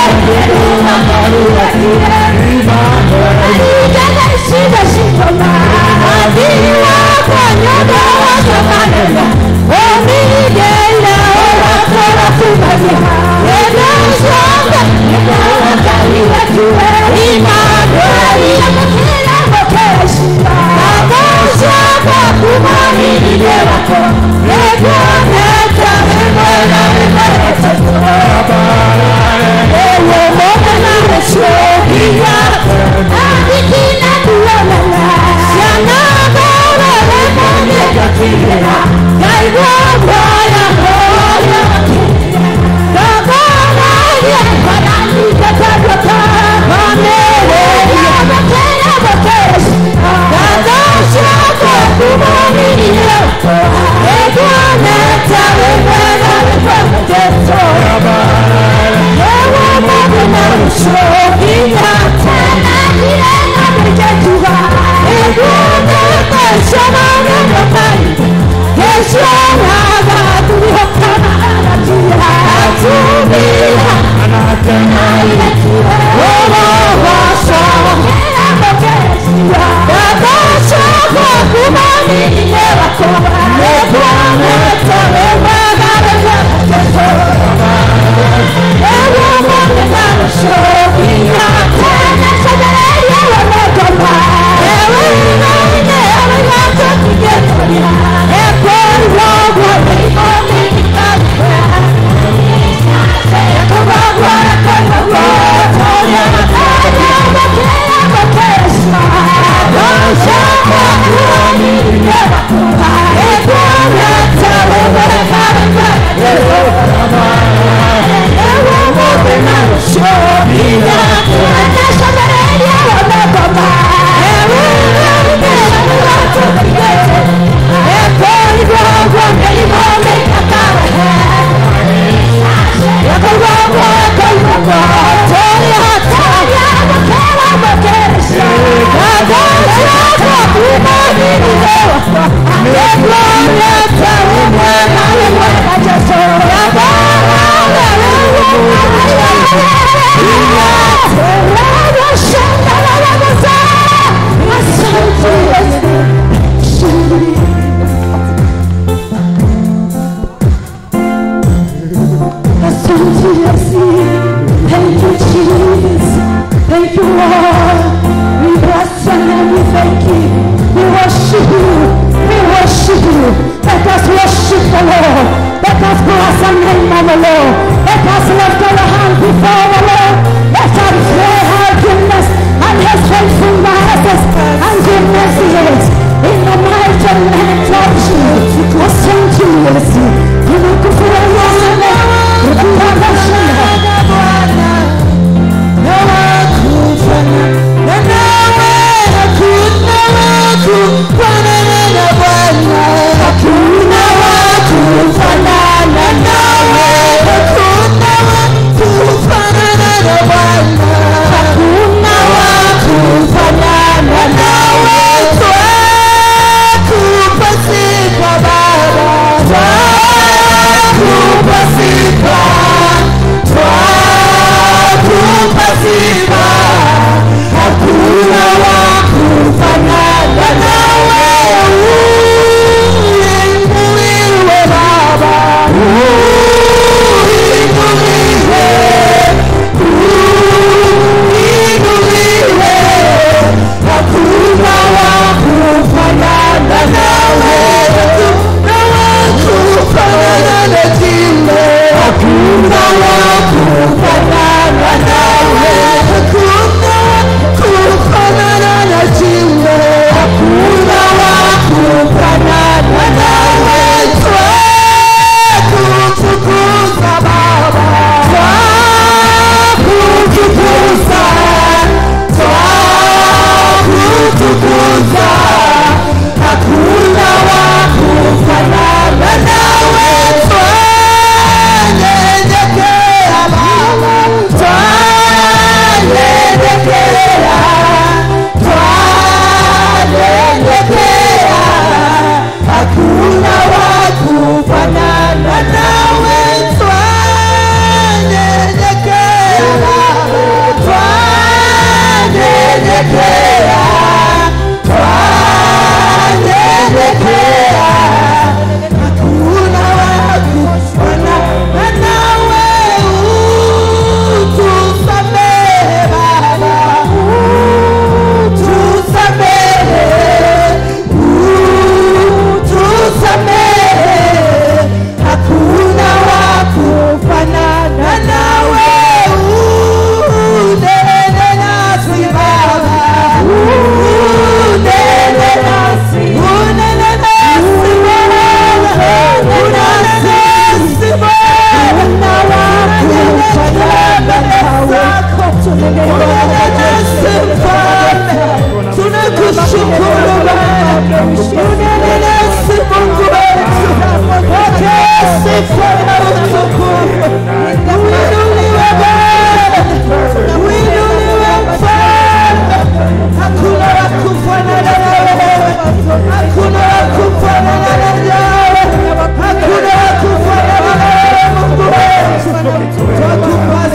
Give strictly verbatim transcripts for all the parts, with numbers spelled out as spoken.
Hakuna wa kufanana nawe, hakuna wa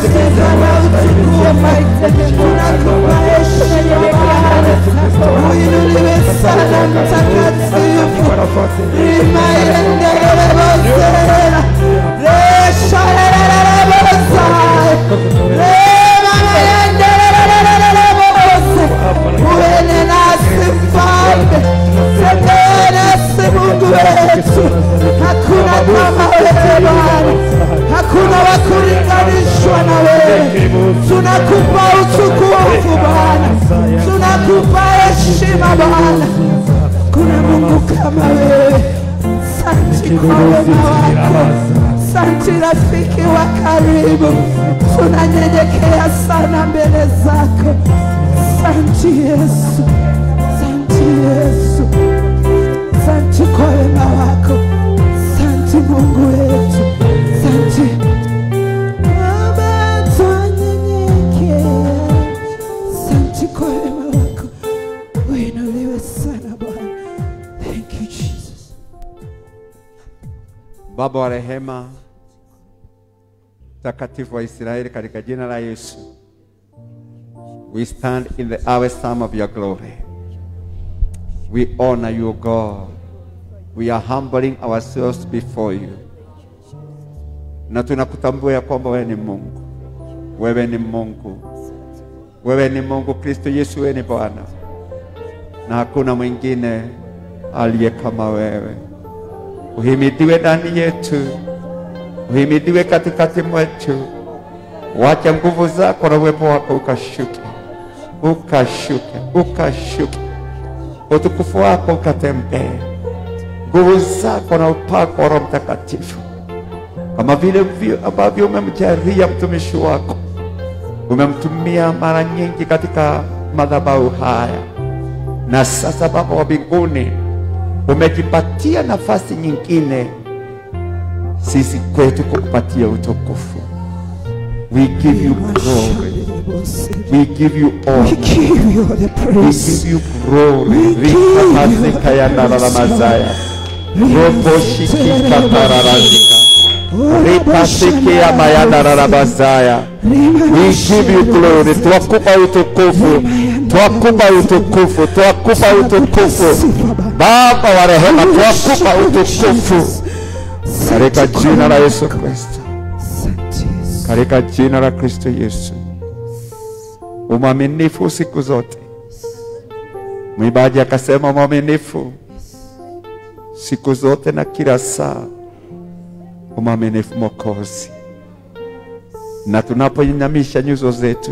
sifa na utukufu. Tunakupa heshima Bwana. Uinuliwe sana mtakatifu. Rimayendelele bozera. Resharelele bozai. Rimayendelele bozera. Uene nasi mfalme. Tembea nasi Mungu wetu. Hakuna kama wewe Bwana. Hakuna wa kulinganishwa na wewe. Tunakupa utukufu Bwana. Tunakupa heshima Bwana. Kuna Mungu kama wewe. Asante kwa wema wako. Asante rafiki wa karibu. Tunanyenyekea sana mbele zako. Asante Yesu. Asante Yesu. Asante kwa wema wako. Asante Mungu wetu. Asante. Baba tunanyenyekea. Asante kwa wema wako. Uinuliwe sana Bwana. Thank you Jesus. Baba wa rehema, Mtakatifu wa Israeli, katika jina la Yesu, we stand in the hour of your glory. We honor you, God. We are humbling ourselves before you. Na tunakutambua ya kwamba wewe ni Mungu. Wewe ni Mungu. Wewe ni Mungu Kristo Yesu, wewe ni Bwana. Na hakuna mwingine aliye kama wewe. Uhimidiwe ndani yetu. Uhimidiwe katikati mwetu. Wacha nguvu zako na uwepo wako ukashuke. Ukashuke, ukashuke. Utukufu wako ukatembee. Nguvu zako na upako wa Roho Mtakatifu. Kama vile ambavyo umemjalia mtumishi wako. Umemtumia mara nyingi katika madhabahu haya. Na sasa Baba wa mbinguni, umejipatia nafasi nyingine sisi kwetu kukupatia utukufu. We give you glory. We give you honor. We give you the praise. We give you glory. Rika mazika ya naramazaya. Robo shiki katararazika. Rika siki ya mayana naramazaya. We give you glory. Twakupa utukufu. Twakupa utukufu. Twakupa utukufu. Baba wa rehema, twakupa utukufu. Katika jina la Yesu Kristo. Katika jina la Kristo Yesu. Umaminifu siku zote. Mwimbaji akasema mwaminifu siku zote na kila saa. Umaminifu Mwokozi. Na tunapoinamisha nyuso zetu,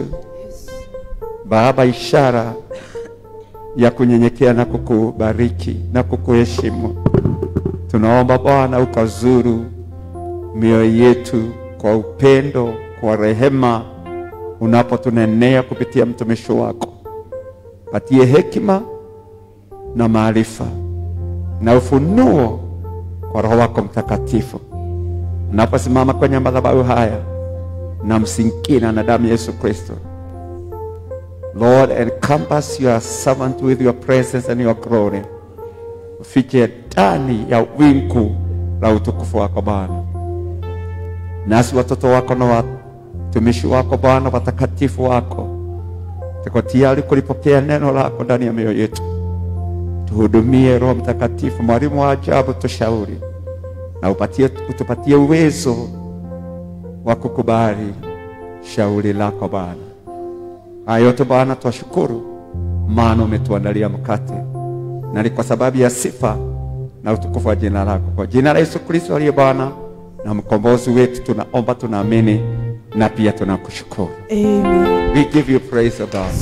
Baba, ishara ya kunyenyekea na kukubariki na kukuheshimu, tunaomba Bwana ukazuru mioyo yetu kwa upendo, kwa rehema, unapotunenea kupitia mtumishi wako. Patie hekima na maarifa na ufunuo kwa Roho wako Mtakatifu. Unaposimama kwenye madhabahu haya na msinkina na damu Yesu Kristo. Lord, encompass your servant with your presence and your glory. Ufiche ndani ya wingu la utukufu wako Bwana. Nasi watoto wako na watumishi wako Bwana, watakatifu wako, tuko tayari kulipokea neno lako ndani ya mioyo yetu. Tuhudumie Roho Mtakatifu, mwalimu wa ajabu, tushauri na upatie, utupatie uwezo wa kukubali shauri lako Bwana. Hayo yote Bwana twashukuru, maana umetuandalia mkate, na ni kwa sababu ya sifa na utukufu wa jina lako. Kwa jina la Yesu Kristo aliye Bwana na mkombozi wetu tunaomba, tunaamini na pia tunakushukuru. Amen. We give you praise, O God.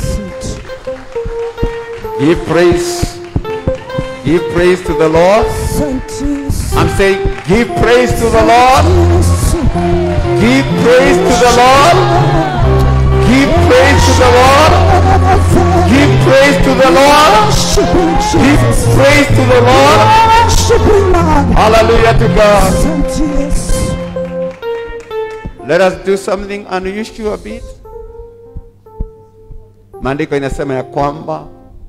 Give praise. Give praise to the Lord. I'm saying give praise to the Lord. Give praise to the Lord. Give praise to the Lord. Give praise to the Lord. Give praise to the Lord. Hallelujah to God. Let us do something unusual a bit. Maandiko inasema ya kwamba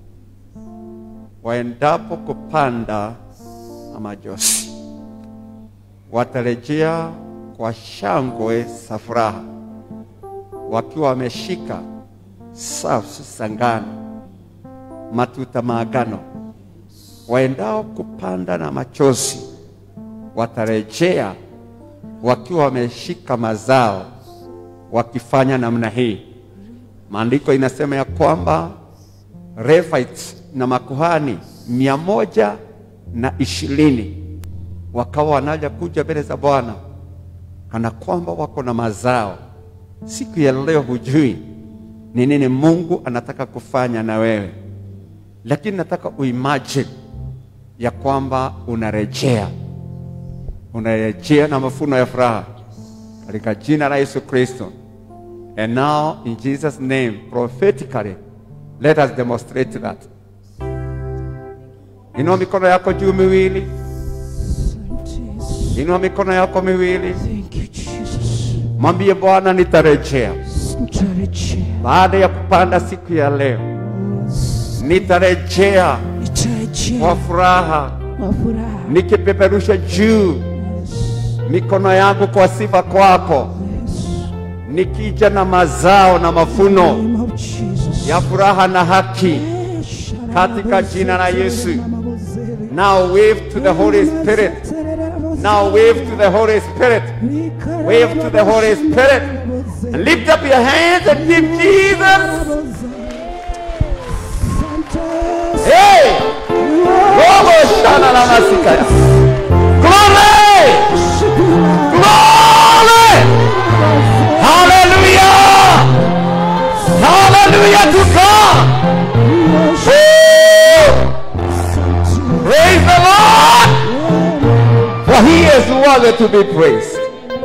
waendapo kupanda na majosi watarejea kwa shangwe za furaha. wakiwa wameshika safu sangano, matuta maagano, waendao kupanda na machozi watarejea wakiwa wameshika mazao, wakifanya namna hii. Maandiko inasema ya kwamba Levites na makuhani mia moja na ishirini wakawa wanaja kuja mbele za Bwana kana kwamba wako na mazao. Siku ya leo hujui ni nini Mungu anataka kufanya na wewe, lakini nataka uimagine ya kwamba unarejea unarejea na mafuno ya furaha katika jina la Yesu Kristo. And now in Jesus name, prophetically, let us demonstrate that. Inua mikono yako juu miwili. Inua mikono yako miwili. Thank you, Jesus. Mwambie Bwana, nitarejea. Nitarejea. Baada ya kupanda siku ya leo, nitarejea Nitarejea. kwa furaha, Kwa furaha. nikipeperusha juu Yes. mikono yangu kwa sifa kwako, Yes. nikija na mazao na mafuno Name of Jesus. ya furaha na haki Yes. katika jina la Yesu. Now wave to the Holy Spirit. Now wave to the Holy Spirit. Wave to the Holy Spirit. And lift up your hands and give Jesus. Hey! Robo shana la masikaya. Glory! Glory! Hallelujah! Hallelujah to God! Woo! Praise the Lord! For He is worthy to be praised.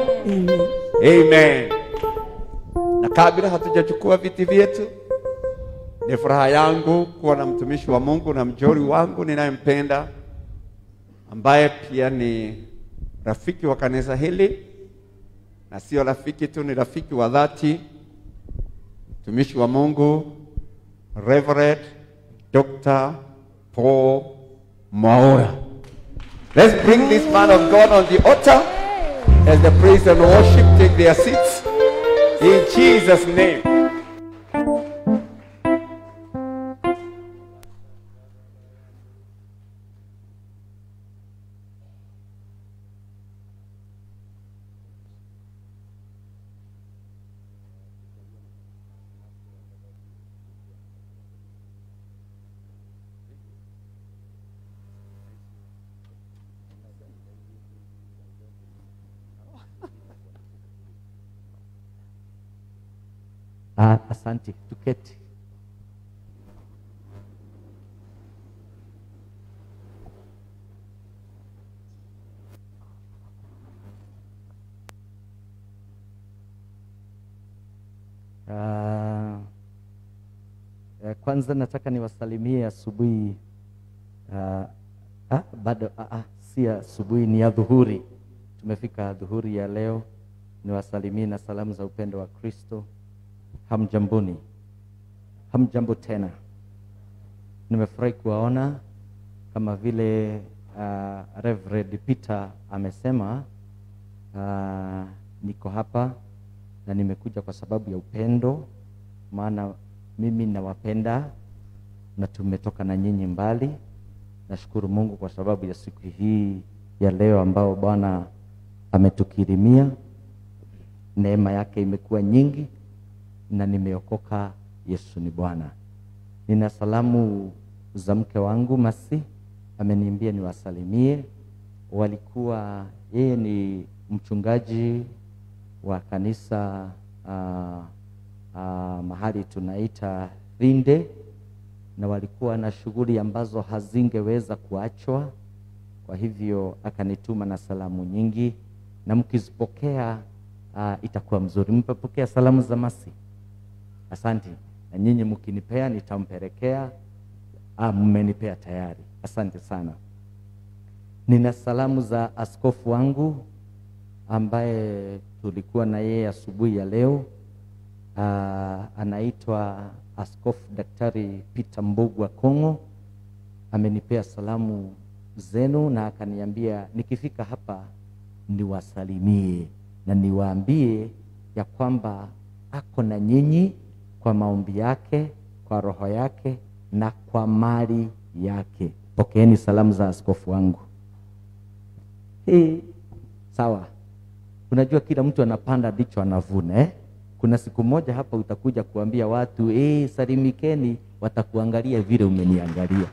Amen. Na kabla hatujachukua viti vyetu, ni furaha yangu kuwa na mtumishi wa Mungu na mjoli wangu ninayempenda, ambaye pia ni rafiki wa kanisa hili, na sio rafiki tu, ni rafiki wa dhati, mtumishi wa Mungu Reverend Doctor Paul Mwaura. Let's bring this man of God on the altar as the praise and worship take their seats in Jesus' name. Ah, asante, tuketi. Ah, eh, kwanza nataka niwasalimie asubuhi. Ah, ah, bado ah, ah, si asubuhi, ni ya dhuhuri. Tumefika dhuhuri ya leo. Niwasalimie na salamu za upendo wa Kristo. Hamjamboni, hamjambo tena. Nimefurahi kuwaona kama vile uh, Reverend Peter amesema. Uh, niko hapa na nimekuja kwa sababu ya upendo, maana mimi nawapenda na tumetoka na nyinyi mbali. Nashukuru Mungu kwa sababu ya siku hii ya leo ambao Bwana ametukirimia. Neema yake imekuwa nyingi na nimeokoka. Yesu ni Bwana. Nina salamu za mke wangu Masi, ameniambia niwasalimie. Walikuwa yeye ni mchungaji wa kanisa uh, uh, mahali tunaita Rinde, na walikuwa na shughuli ambazo hazingeweza kuachwa, kwa hivyo akanituma na salamu nyingi, na mkizipokea uh, itakuwa mzuri. Mpepokea salamu za Masi? Asante. Na nyinyi mkinipea nitampelekea. Ah, mmenipea tayari. Asante sana. Nina salamu za askofu wangu ambaye tulikuwa na yeye asubuhi ya leo. Ah, anaitwa Askofu Daktari Peter Mbogwa Kongo. Amenipea salamu zenu na akaniambia nikifika hapa niwasalimie na niwaambie ya kwamba ako na nyinyi kwa maombi yake, kwa roho yake na kwa mali yake. Pokeeni salamu za askofu wangu. Hii sawa. Unajua kila mtu anapanda ndicho anavuna eh? Kuna siku moja hapa utakuja kuambia watu eh, salimikeni, watakuangalia vile umeniangalia.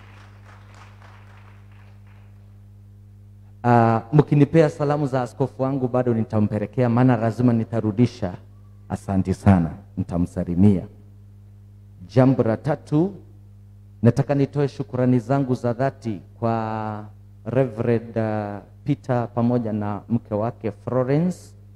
Uh, mkinipea salamu za askofu wangu bado nitampelekea, maana lazima nitarudisha. Asante sana, nitamsalimia. Jambo la tatu, nataka nitoe shukrani zangu za dhati kwa Reverend uh, Peter pamoja na mke wake Florence,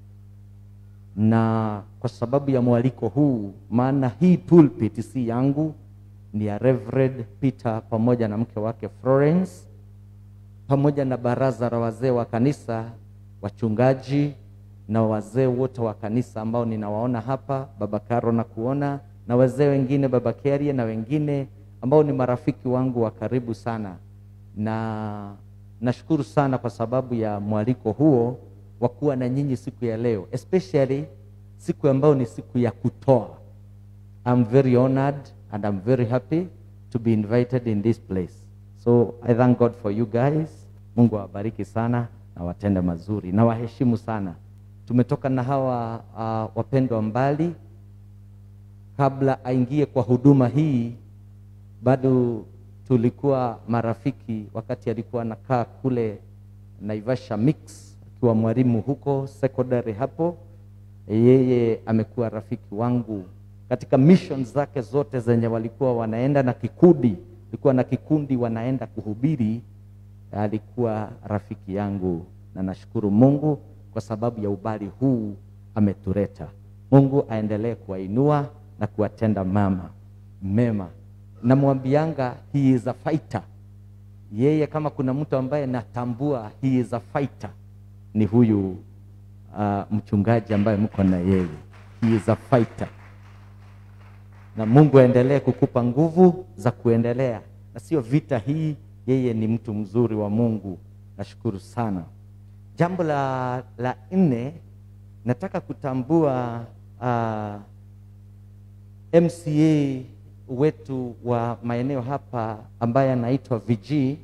na kwa sababu ya mwaliko huu, maana hii pulpit si yangu, ni ya Reverend Peter pamoja na mke wake Florence, pamoja na baraza la wazee wa kanisa, wachungaji na wazee wote wa kanisa ambao ninawaona hapa, Baba Karo na kuona, na wazee wengine, Baba Keria na wengine ambao ni marafiki wangu wa karibu sana. Na nashukuru sana kwa sababu ya mwaliko huo wa kuwa na nyinyi siku ya leo, especially siku ambayo ni siku ya kutoa. I'm very honored and I'm very happy to be invited in this place. So I thank God for you guys. Mungu awabariki sana na watende mazuri na waheshimu sana. Tumetoka na hawa uh, wapendwa mbali. Kabla aingie kwa huduma hii bado tulikuwa marafiki wakati alikuwa anakaa kule Naivasha Mix akiwa mwalimu huko secondary hapo. Yeye amekuwa rafiki wangu katika missions zake zote zenye walikuwa wanaenda na kikundi, alikuwa na kikundi wanaenda kuhubiri. Alikuwa rafiki yangu na nashukuru Mungu kwa sababu ya ubali huu ametuleta. Mungu aendelee kuwainua na kuwatenda mama mema. Namwambianga he is a fighter. Yeye kama kuna mtu ambaye natambua he is a fighter, ni huyu uh, mchungaji ambaye mko na yeye. He is a fighter. Na Mungu aendelee kukupa nguvu za kuendelea. Na sio vita hii, yeye ni mtu mzuri wa Mungu. Nashukuru sana. Jambo la la nne, nataka kutambua uh, M C A wetu wa maeneo hapa ambaye anaitwa V G.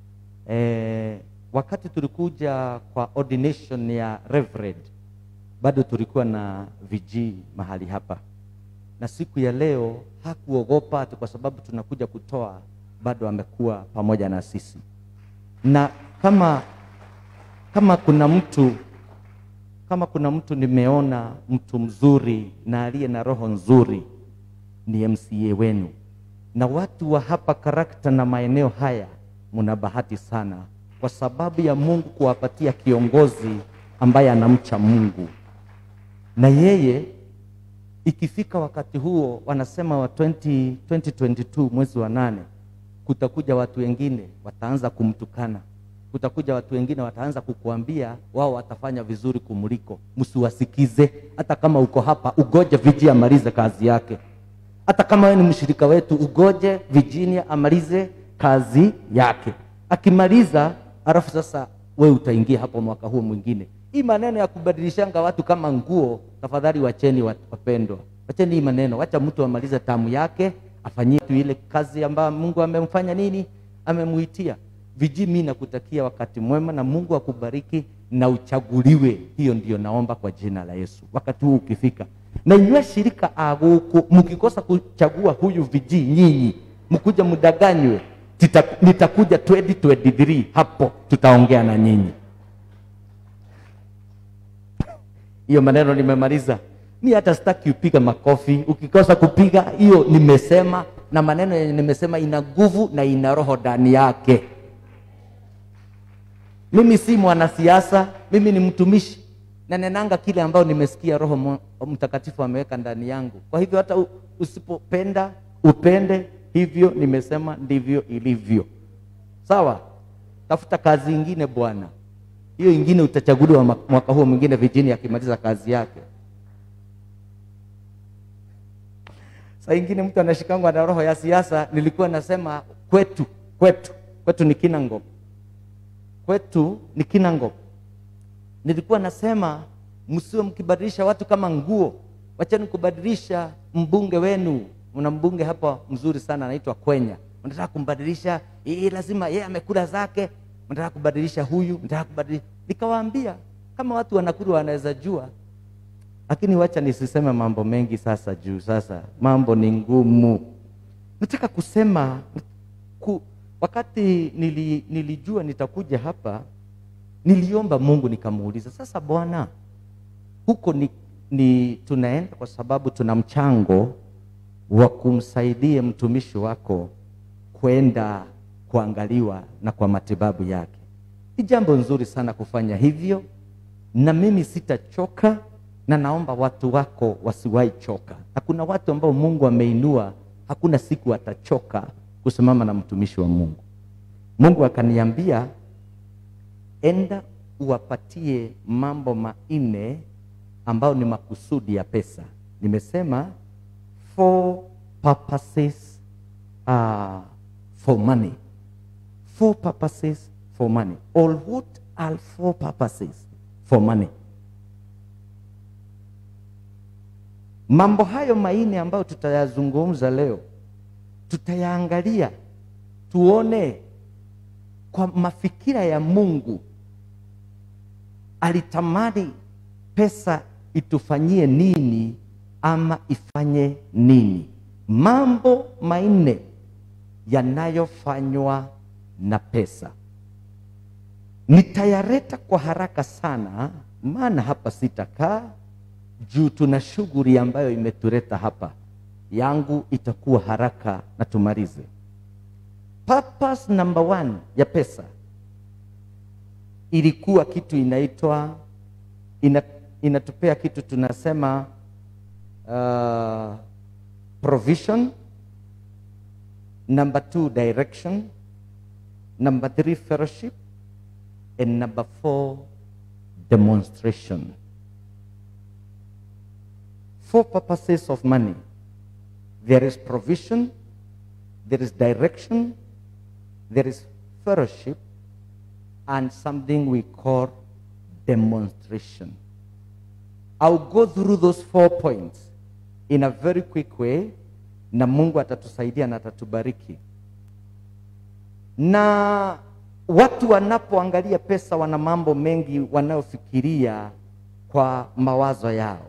Eh, wakati tulikuja kwa ordination ya Reverend, bado tulikuwa na V G mahali hapa. Na siku ya leo hakuogopa kwa sababu tunakuja kutoa, bado amekuwa pamoja na sisi. Na kama kama kuna mtu kama kuna mtu nimeona mtu mzuri na aliye na roho nzuri, ni M C A wenu. Na watu wa hapa karakta na maeneo haya mna bahati sana kwa sababu ya Mungu kuwapatia kiongozi ambaye anamcha Mungu. Na yeye ikifika wakati huo, wanasema wa twenty twenty-two mwezi wa nane, kutakuja watu wengine wataanza kumtukana. Kutakuja watu wengine wataanza kukuambia wao watafanya vizuri kumuliko. Msiwasikize. Hata kama uko hapa, ugoje Virginia amalize kazi yake. Hata kama wewe ni mshirika wetu, ugoje Virginia amalize kazi yake. Akimaliza, alafu sasa wewe utaingia hapo mwaka huo mwingine. Hii maneno ya kubadilishanga watu kama nguo, tafadhali wacheni wapendwa. Wacheni hii maneno. Wacha mtu amalize tamu yake, afanyie tu ile kazi ambayo Mungu amemfanya nini? Amemuitia. Viji, mimi nakutakia wakati mwema na Mungu akubariki na uchaguliwe. Hiyo ndio naomba kwa jina la Yesu. Wakati huu ukifika, na inywe shirika aguko, mkikosa kuchagua huyu viji, nyinyi mkuja mdaganywe, nitakuja twenty twenty-three hapo tutaongea na nyinyi. Hiyo maneno nimemaliza. Mimi hata sitaki upiga makofi. Ukikosa kupiga, hiyo nimesema, na maneno yenye nimesema ina nguvu na ina roho ndani yake. Mimi si mwanasiasa, mimi ni mtumishi. Na nenanga kile ambao nimesikia Roho Mtakatifu ameweka ndani yangu. Kwa hivyo hata usipopenda, upende, hivyo nimesema ndivyo ilivyo. Sawa? Tafuta kazi nyingine bwana. Hiyo nyingine utachaguliwa mwaka huo mwingine Virginia akimaliza kazi yake. Saa nyingine mtu anashikangwa na roho ya siasa. Nilikuwa nasema kwetu, kwetu, kwetu ni Kinango. Kwetu ni Kinango. Nilikuwa nasema msiwe mkibadilisha watu kama nguo, wacheni kubadilisha mbunge wenu. Mna mbunge hapa mzuri sana anaitwa Kwenya. Mnataka kumbadilisha, yeye lazima yeye amekula zake. Mnataka kubadilisha huyu, mnataka kubadilisha. Nikawaambia kama watu wanakuru wanaweza jua. Lakini wacha nisiseme mambo mengi sasa juu sasa mambo ni ngumu. Nataka kusema ku, wakati nili, nilijua nitakuja hapa, niliomba Mungu nikamuuliza, sasa Bwana, huko ni, ni tunaenda kwa sababu tuna mchango wa kumsaidia mtumishi wako kwenda kuangaliwa na kwa matibabu yake. Ni jambo nzuri sana kufanya hivyo, na mimi sitachoka, na naomba watu wako wasiwahi choka. Na kuna watu ambao Mungu ameinua, hakuna siku atachoka kusimama na mtumishi wa Mungu. Mungu akaniambia, enda uwapatie mambo manne ambao ni makusudi ya pesa. Nimesema four purposes uh, for money. Four purposes for money. All what are four purposes for money? Mambo hayo manne ambayo tutayazungumza leo, tutayaangalia tuone kwa mafikira ya Mungu alitamani pesa itufanyie nini ama ifanye nini. Mambo manne yanayofanywa na pesa. Nitayareta kwa haraka sana, maana hapa sitakaa juu tuna shughuli ambayo imetuleta hapa. Yangu itakuwa haraka na tumalize. Purpose number one ya pesa ilikuwa kitu inaitwa, ina, inatupea kitu tunasema uh, provision. Number two, direction. Number three, fellowship. And number four, demonstration. Four purposes of money. There is provision, there is direction, there is fellowship, and something we call demonstration. I'll go through those four points in a very quick way, na Mungu atatusaidia na atatubariki. Na watu wanapoangalia pesa wana mambo mengi wanaofikiria kwa mawazo yao.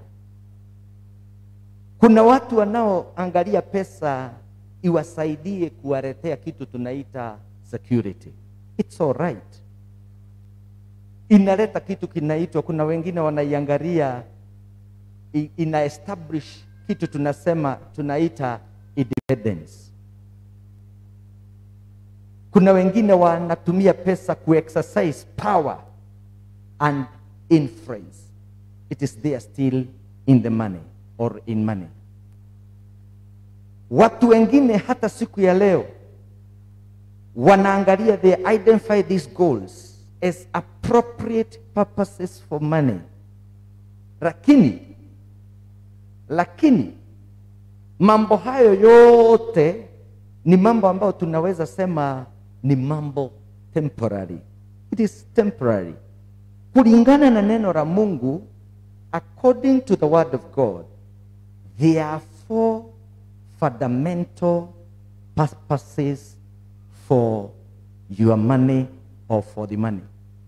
Kuna watu wanaoangalia pesa iwasaidie kuwaletea kitu tunaita security. It's all right. Inaleta kitu kinaitwa, kuna wengine wanaiangalia ina establish kitu tunasema tunaita independence. Kuna wengine wanatumia pesa ku exercise power and influence. It is there still in the money or in money. Watu wengine hata siku ya leo wanaangalia, they identify these goals as appropriate purposes for money. Lakini lakini mambo hayo yote ni mambo ambayo tunaweza sema ni mambo temporary. It is temporary. Kulingana na neno la Mungu, according to the word of God, there are four fundamental purposes for your money or for the money.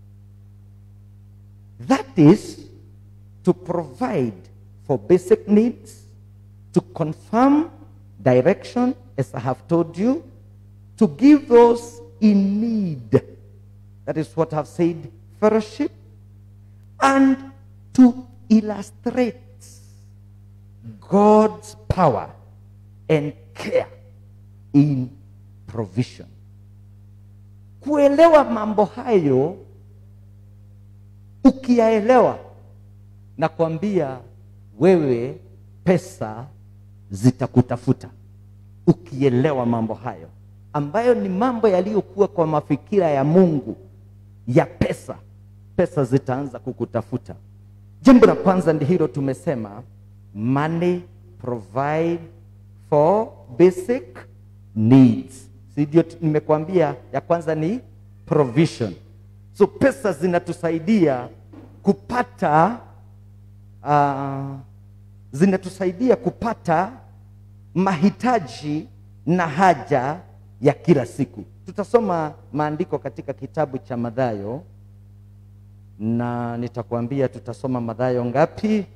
That is to provide for basic needs, to confirm direction, as I have told you, to give those in need. That is what I've said, fellowship, and to illustrate God's power and care in provision. Kuelewa mambo hayo, ukiyaelewa, na kuambia wewe pesa zitakutafuta. Ukielewa mambo hayo ambayo ni mambo yaliyokuwa kwa mafikira ya Mungu ya pesa, pesa zitaanza kukutafuta. Jambo la kwanza ndi hilo tumesema, money provide for basic needs. Ndio nimekuambia ya kwanza ni provision. So pesa zinatusaidia kupata uh, zinatusaidia kupata mahitaji na haja ya kila siku. Tutasoma maandiko katika kitabu cha Mathayo, na nitakwambia tutasoma Mathayo ngapi.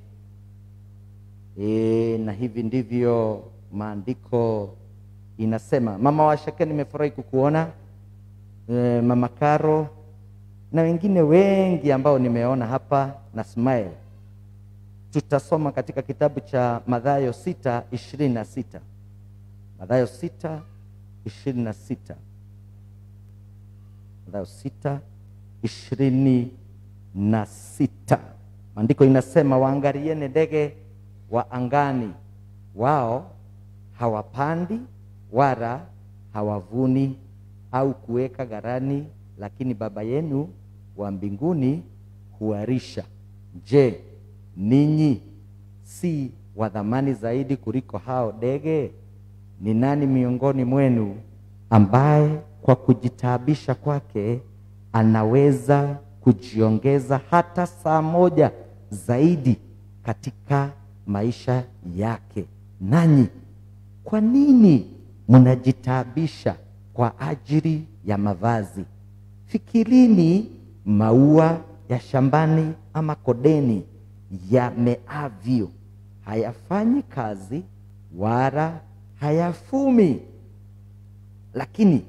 E, na hivi ndivyo maandiko inasema. Mama Washake, nimefurahi kukuona. E, Mama Karo na wengine wengi ambao nimeona hapa na smile. Tutasoma katika kitabu cha Mathayo sita ishirini na sita. Mathayo sita ishirini na sita. Mathayo sita ishirini na sita. Maandiko inasema, waangalieni ndege wa angani, wao hawapandi wala hawavuni au kuweka ghalani, lakini Baba yenu wa mbinguni huwalisha. Je, ninyi si wa thamani zaidi kuliko hao ndege? Ni nani miongoni mwenu ambaye kwa kujitaabisha kwake anaweza kujiongeza hata saa moja zaidi katika maisha yake? Nanyi kwa nini mnajitaabisha kwa ajili ya mavazi? Fikirini maua ya shambani ama kodeni yameavyo, hayafanyi kazi wala hayafumi. Lakini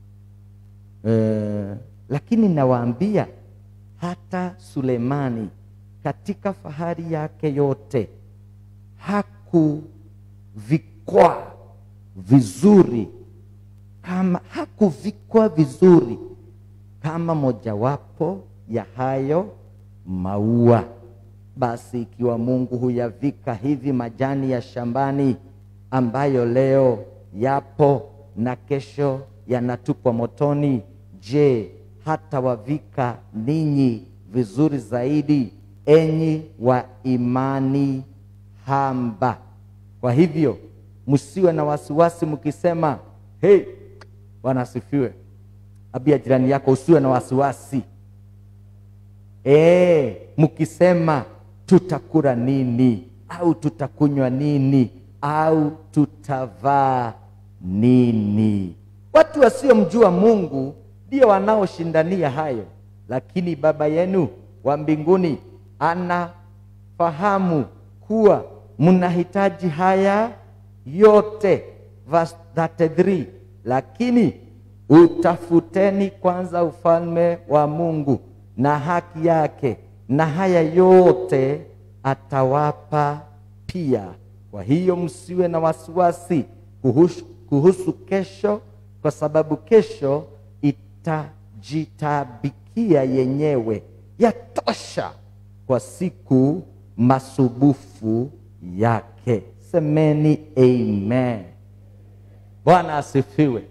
uh, lakini nawaambia, hata Sulemani katika fahari yake yote hakuvikwa vizuri kama hakuvikwa vizuri kama mojawapo ya hayo maua. Basi ikiwa Mungu huyavika hivi majani ya shambani, ambayo leo yapo na kesho yanatupwa motoni, je, hata wavika ninyi vizuri zaidi, enyi wa imani hamba? Kwa hivyo msiwe na wasiwasi mkisema, hey, Bwana asifiwe. Abia jirani yako, usiwe na wasiwasi. Eh, mkisema tutakula nini, au tutakunywa nini, au tutavaa nini? Watu wasiomjua Mungu ndio wanaoshindania hayo, lakini Baba yenu wa mbinguni anafahamu kuwa mnahitaji haya yote. Verse thirty-three, lakini utafuteni kwanza ufalme wa Mungu na haki yake, na haya yote atawapa pia. Kwa hiyo msiwe na wasiwasi kuhusu, kuhusu kesho, kwa sababu kesho itajitabikia yenyewe. Yatosha kwa siku masubufu yake. Semeni amen. Bwana asifiwe.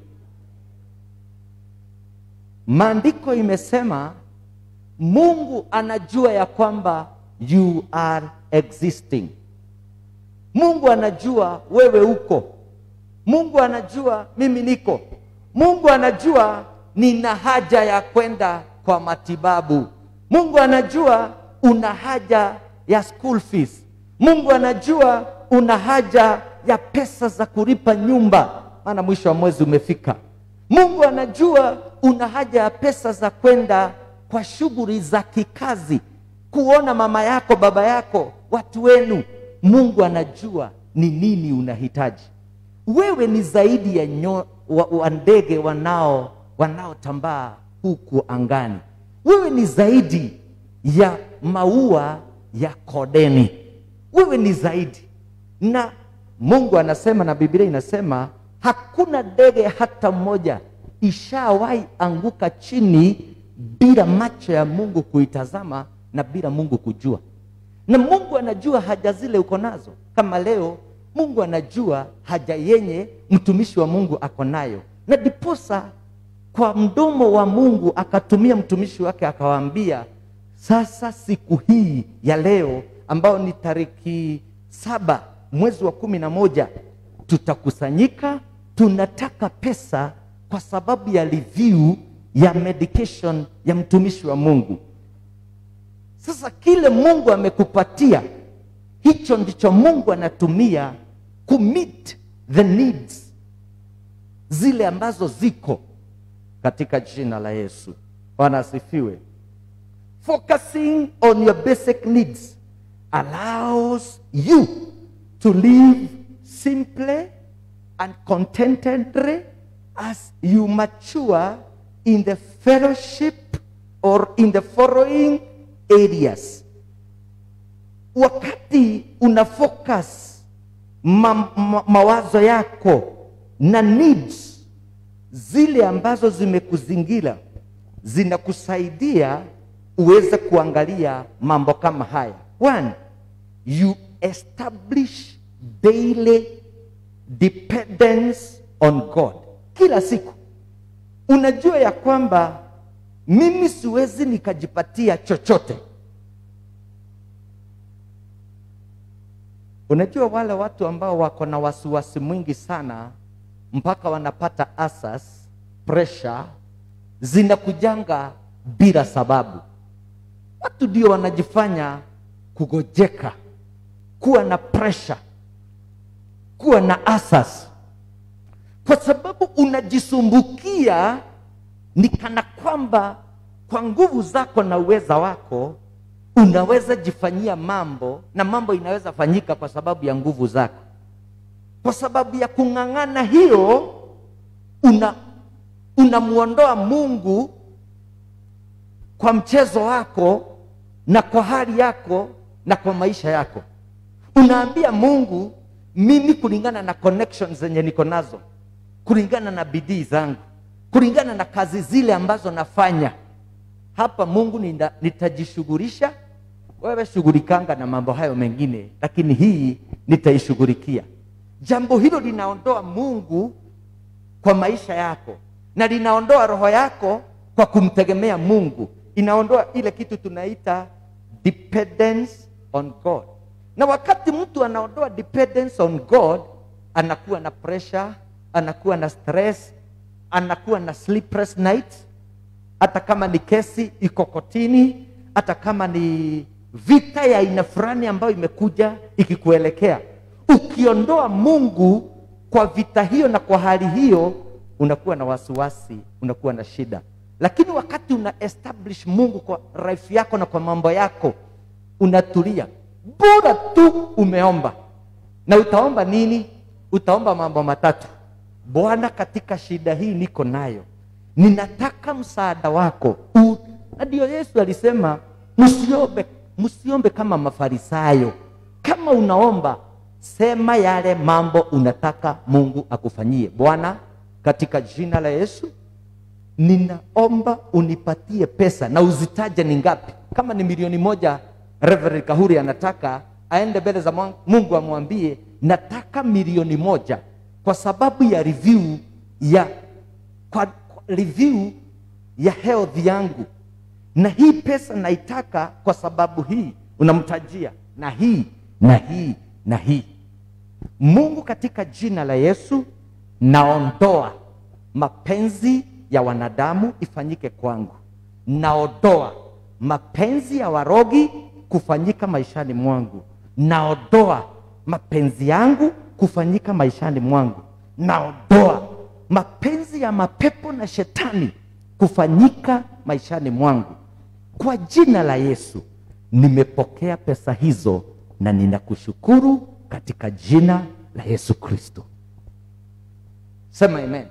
Maandiko imesema Mungu anajua ya kwamba you are existing. Mungu anajua wewe uko. Mungu anajua mimi niko. Mungu anajua nina haja ya kwenda kwa matibabu. Mungu anajua una haja ya school fees. Mungu anajua una haja ya pesa za kulipa nyumba, maana mwisho wa mwezi umefika. Mungu anajua una haja ya pesa za kwenda kwa shughuli za kikazi, kuona mama yako, baba yako, watu wenu. Mungu anajua ni nini unahitaji. Wewe ni zaidi ya nyo, wa, wa ndege wanao wanaotambaa huku angani. Wewe ni zaidi ya maua ya kodeni. Wewe ni zaidi. Na Mungu anasema, na Biblia inasema, hakuna ndege hata mmoja ishawahi anguka chini bila macho ya Mungu kuitazama na bila Mungu kujua. Na Mungu anajua haja zile uko nazo. Kama leo Mungu anajua haja yenye mtumishi wa Mungu ako nayo, na diposa kwa mdomo wa Mungu akatumia mtumishi wake akawaambia, sasa siku hii ya leo ambao ni tariki saba mwezi wa kumi na moja tutakusanyika, tunataka pesa kwa sababu ya review ya medication ya mtumishi wa Mungu. Sasa kile Mungu amekupatia hicho ndicho Mungu anatumia ku meet the needs zile ambazo ziko katika jina la Yesu. Bwana asifiwe. Focusing on your basic needs allows you to live simply and contentedly as you mature in the fellowship or in the following areas. Wakati una focus ma, ma, mawazo yako na needs zile ambazo zimekuzingira, zinakusaidia uweze kuangalia mambo kama haya. One, you establish daily dependence on God. Kila siku unajua ya kwamba mimi siwezi nikajipatia chochote. Unajua wale watu ambao wako na wasiwasi mwingi sana mpaka wanapata asas, pressure zinakujanga bila sababu. Watu ndio wanajifanya kugojeka, kuwa na pressure, kuwa na asas, kwa sababu unajisumbukia ni kana kwamba kwa nguvu zako na uweza wako unaweza jifanyia mambo, na mambo inaweza fanyika kwa sababu ya nguvu zako. Kwa sababu ya kung'ang'ana hiyo una unamuondoa Mungu kwa mchezo wako na kwa hali yako na kwa maisha yako. Unaambia Mungu, mimi kulingana na connections zenye niko nazo, kulingana na bidii zangu, kulingana na kazi zile ambazo nafanya hapa, Mungu nitajishughulisha, wewe shughulikanga na mambo hayo mengine, lakini hii nitaishughulikia. Jambo hilo linaondoa Mungu kwa maisha yako na linaondoa roho yako kwa kumtegemea Mungu. Inaondoa ile kitu tunaita dependence on God. Na wakati mtu anaondoa dependence on God, anakuwa na pressure, anakuwa na stress, anakuwa na sleepless nights. Hata kama ni kesi iko kotini, hata kama ni vita ya aina fulani ambayo imekuja ikikuelekea, ukiondoa Mungu kwa vita hiyo na kwa hali hiyo, unakuwa na wasiwasi, unakuwa na shida. Lakini wakati una establish Mungu kwa life yako na kwa mambo yako, unatulia. Bora tu umeomba. Na utaomba nini? Utaomba mambo matatu. Bwana, katika shida hii niko nayo, ninataka msaada wako. Ndio Yesu alisema msiombe, msiombe kama Mafarisayo. Kama unaomba, sema yale mambo unataka Mungu akufanyie. Bwana, katika jina la Yesu ninaomba unipatie pesa, na uzitaje ni ngapi. Kama ni milioni moja, Reverend Kahuri anataka aende mbele za Mungu amwambie nataka milioni moja kwa sababu ya review ya kwa, kwa review ya health yangu, na hii pesa naitaka kwa sababu hii. Unamtajia na hii na hii na hii. Mungu, katika jina la Yesu naondoa mapenzi ya wanadamu ifanyike kwangu. Naondoa mapenzi ya warogi kufanyika maishani mwangu. Naondoa mapenzi yangu kufanyika maishani mwangu. Naondoa mapenzi ya mapepo na shetani kufanyika maishani mwangu. Kwa jina la Yesu nimepokea pesa hizo na ninakushukuru katika jina la Yesu Kristo. Sema amen.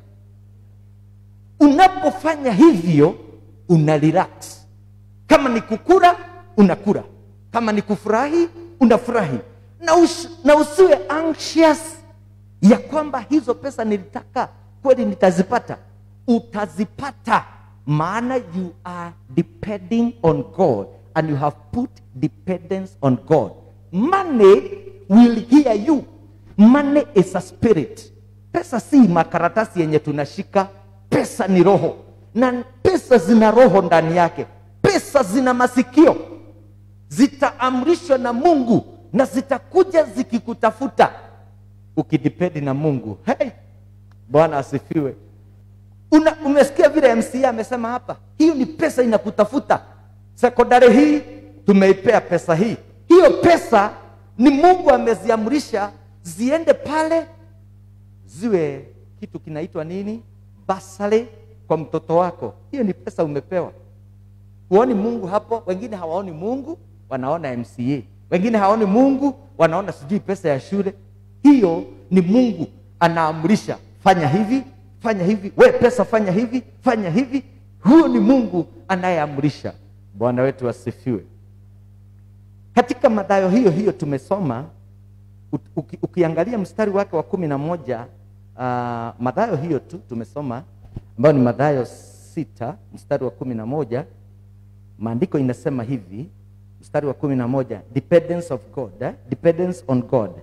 Unapofanya hivyo una relax. Kama ni kukula, unakula. Kama ni kufurahi, unafurahi. Na, us, na usiwe anxious ya kwamba hizo pesa nilitaka kweli nitazipata. Utazipata, maana you are depending on God and you have put dependence on God. Money will hear you. Money is a spirit. Pesa si makaratasi yenye tunashika. Pesa ni roho, na pesa zina roho ndani yake. Pesa zina masikio, zitaamrishwa na Mungu na zitakuja zikikutafuta ukidipendi na Mungu. Hey, Bwana asifiwe. Una, umesikia vile M C A amesema hapa, hiyo ni pesa inakutafuta. Sekondari hii tumeipea pesa hii. Hiyo pesa Ni Mungu ameziamrisha ziende pale, ziwe kitu kinaitwa nini? Basari kwa mtoto wako. Hiyo ni pesa umepewa. Huoni Mungu hapo? Wengine hawaoni Mungu, wanaona M C A. Wengine hawaoni Mungu, wanaona sijui pesa ya shule. Hiyo ni Mungu anaamrisha, fanya hivi, fanya hivi, we pesa fanya hivi, fanya hivi. Huyo ni Mungu anayeamrisha. Bwana wetu asifiwe. Katika Mathayo hiyo hiyo tumesoma, uki, ukiangalia mstari wake wa kumi na moja, uh, Mathayo hiyo tu tumesoma, ambayo ni Mathayo sita mstari wa kumi na moja. Maandiko inasema hivi, mstari wa kumi na moja, dependence of God, eh? Dependence on God.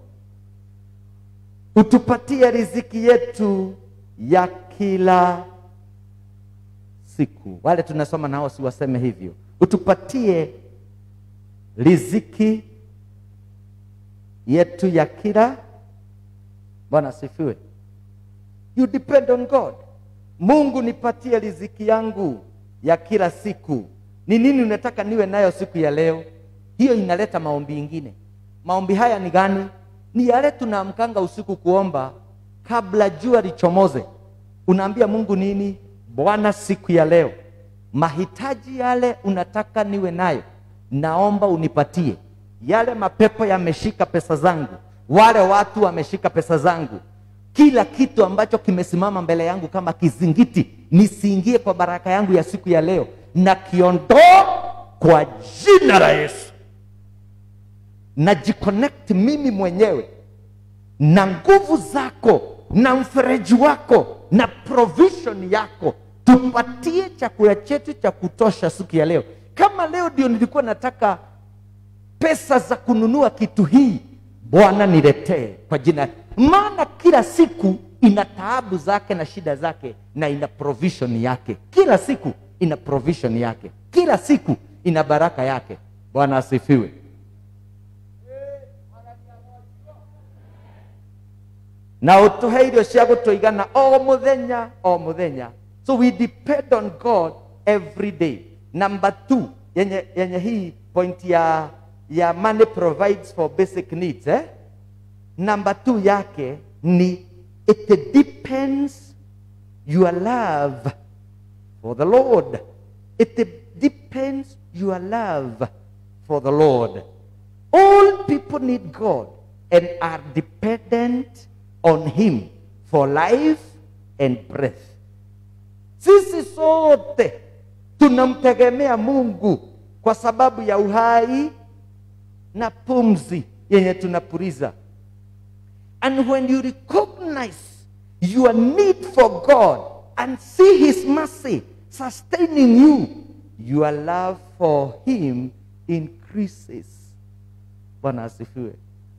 Utupatie riziki yetu ya kila siku. Wale tunasoma nao si waseme hivyo. Utupatie riziki yetu ya kila. Bwana asifiwe. You depend on God. Mungu, nipatie riziki yangu ya kila siku. Ni nini unataka niwe nayo siku ya leo? Hiyo inaleta maombi ingine. Maombi haya ni gani? Ni yale tunaamkanga usiku kuomba kabla jua lichomoze. Unaambia Mungu nini? Bwana, siku ya leo mahitaji yale unataka niwe nayo, naomba unipatie. Yale mapepo yameshika pesa zangu, wale watu wameshika pesa zangu, kila kitu ambacho kimesimama mbele yangu kama kizingiti nisiingie kwa baraka yangu ya siku ya leo, na kiondoa kwa jina la Yesu. Najiconnect mimi mwenyewe na nguvu zako na mfereji wako na provision yako. Tupatie chakula chetu cha kutosha siku ya leo. Kama leo ndio nilikuwa nataka pesa za kununua kitu hii, Bwana niletee kwa jina. Maana kila siku ina taabu zake na shida zake, na ina provision yake. Kila siku ina provision yake. Kila siku ina baraka yake. Bwana asifiwe. Na utuhe irio cia gutuigana o muthenya o muthenya. So we depend on God every day. Number two, yenye, yenye hii point ya ya money provides for basic needs, eh? Number two yake ni it depends your love for the Lord. It depends your love for the Lord. All people need God and are dependent on him for life and breath. Sisi sote tunamtegemea Mungu kwa sababu ya uhai na pumzi yenye tunapuriza. And when you recognize your need for God and see his mercy sustaining you, your love for him increases. Bwana asifiwe.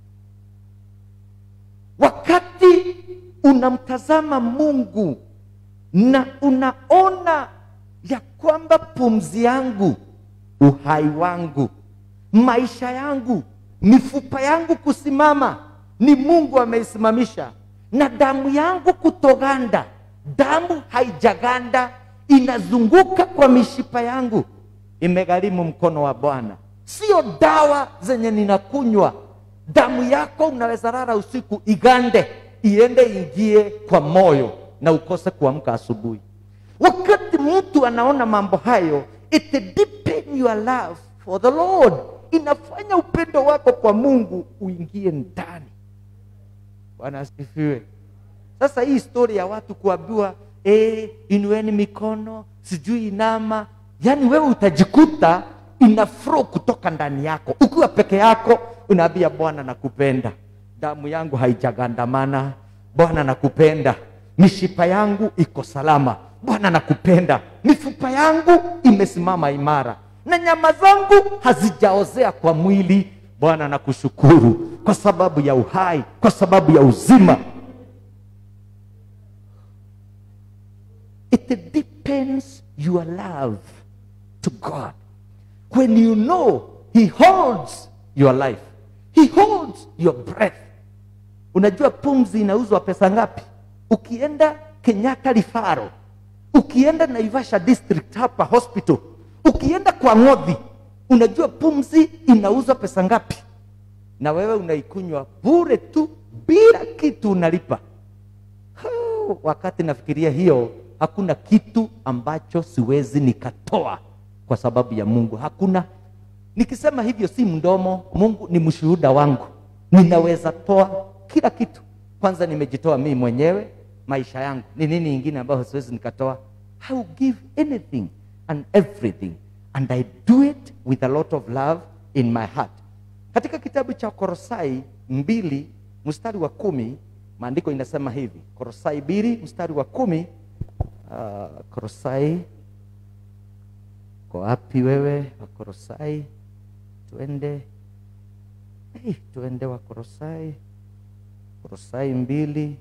Wakati unamtazama Mungu na unaona ya kwamba pumzi yangu, uhai wangu, maisha yangu, mifupa yangu kusimama ni Mungu ameisimamisha, na damu yangu kutoganda, damu haijaganda, inazunguka kwa mishipa yangu, imegharimu mkono wa Bwana. Sio dawa zenye ninakunywa. Damu yako unaweza lala usiku igande, iende ingie kwa moyo na ukose kuamka asubuhi. Wakati mtu anaona mambo hayo, it deepen your love for the Lord. Inafanya upendo wako kwa Mungu uingie ndani. Bwana asifiwe. Sasa hii story ya watu kuambiwa eh, inueni mikono, sijui inama, yani wewe utajikuta ina flow kutoka ndani yako. Ukiwa peke yako unaambia Bwana nakupenda, damu yangu haijagandamana, Bwana nakupenda, mishipa yangu iko salama, Bwana nakupenda, mifupa yangu imesimama imara, na nyama zangu hazijaozea kwa mwili, Bwana nakushukuru kwa sababu ya uhai, kwa sababu ya uzima. It depends your love to God. When you know he holds your life, he holds your breath. Unajua pumzi inauzwa pesa ngapi? Ukienda Kenyatta Rifaro, ukienda Naivasha District hapa hospital, ukienda kwa Ng'othi, unajua pumzi inauzwa pesa ngapi? na wewe unaikunywa bure tu bila kitu unalipa. Wakati nafikiria hiyo, hakuna kitu ambacho siwezi nikatoa kwa sababu ya Mungu. Hakuna. Nikisema hivyo si mdomo, Mungu ni mshuhuda wangu. Ninaweza toa kila kitu. Kwanza nimejitoa mimi mwenyewe, maisha yangu. Ni nini ingine ambayo siwezi nikatoa? I will give anything and everything, and I do it with a lot of love in my heart. Katika kitabu cha Kolosai mbili mstari wa kumi, maandiko inasema hivi. Kolosai mbili mstari wa kumi. Uh, Kolosai, kwa wapi wewe wa Kolosai? Tuende. Hey, tuende wa Kolosai. Kolosai mbili.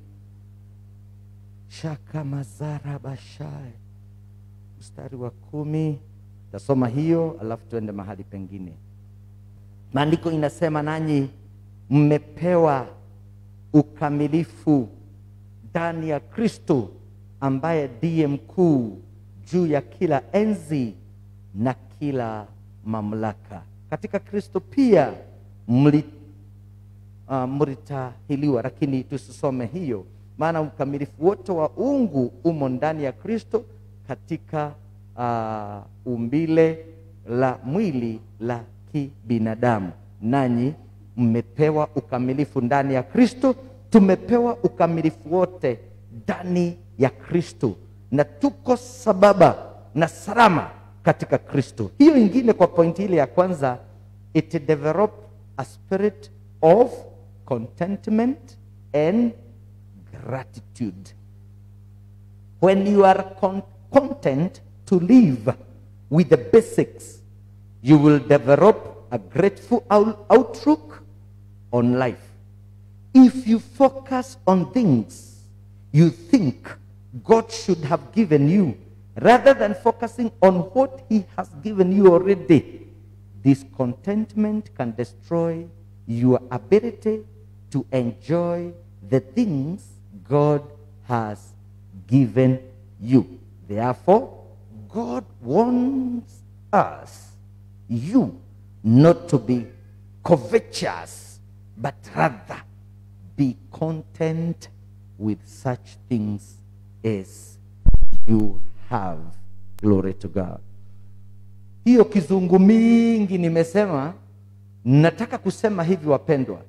Shaka mazara bashai. Mstari wa kumi. Tasoma hiyo alafu tuende mahali pengine. Maandiko inasema nanyi mmepewa ukamilifu ndani ya Kristo, ambaye ndiye mkuu juu ya kila enzi na kila mamlaka. Katika Kristo pia mli, uh, mlitahiliwa, lakini tusisome hiyo. Maana ukamilifu wote wa uungu umo ndani ya Kristo katika uh, umbile la mwili la kibinadamu. Nanyi mmepewa ukamilifu ndani ya Kristo. Tumepewa ukamilifu wote ndani ya Kristo, na tuko sababa na salama katika Kristo. Hiyo ingine kwa pointi ile ya kwanza, it develop a spirit of contentment and gratitude. When you are con content to live with the basics, you will develop a grateful outlook on life. If you focus on things you think God should have given you, rather than focusing on what he has given you already, discontentment can destroy your ability to enjoy the things God has given you. Therefore, God wants us, you, not to be covetous, but rather be content with such things as you have. Glory to God. Hiyo kizungu mingi nimesema, nataka kusema hivi wapendwa.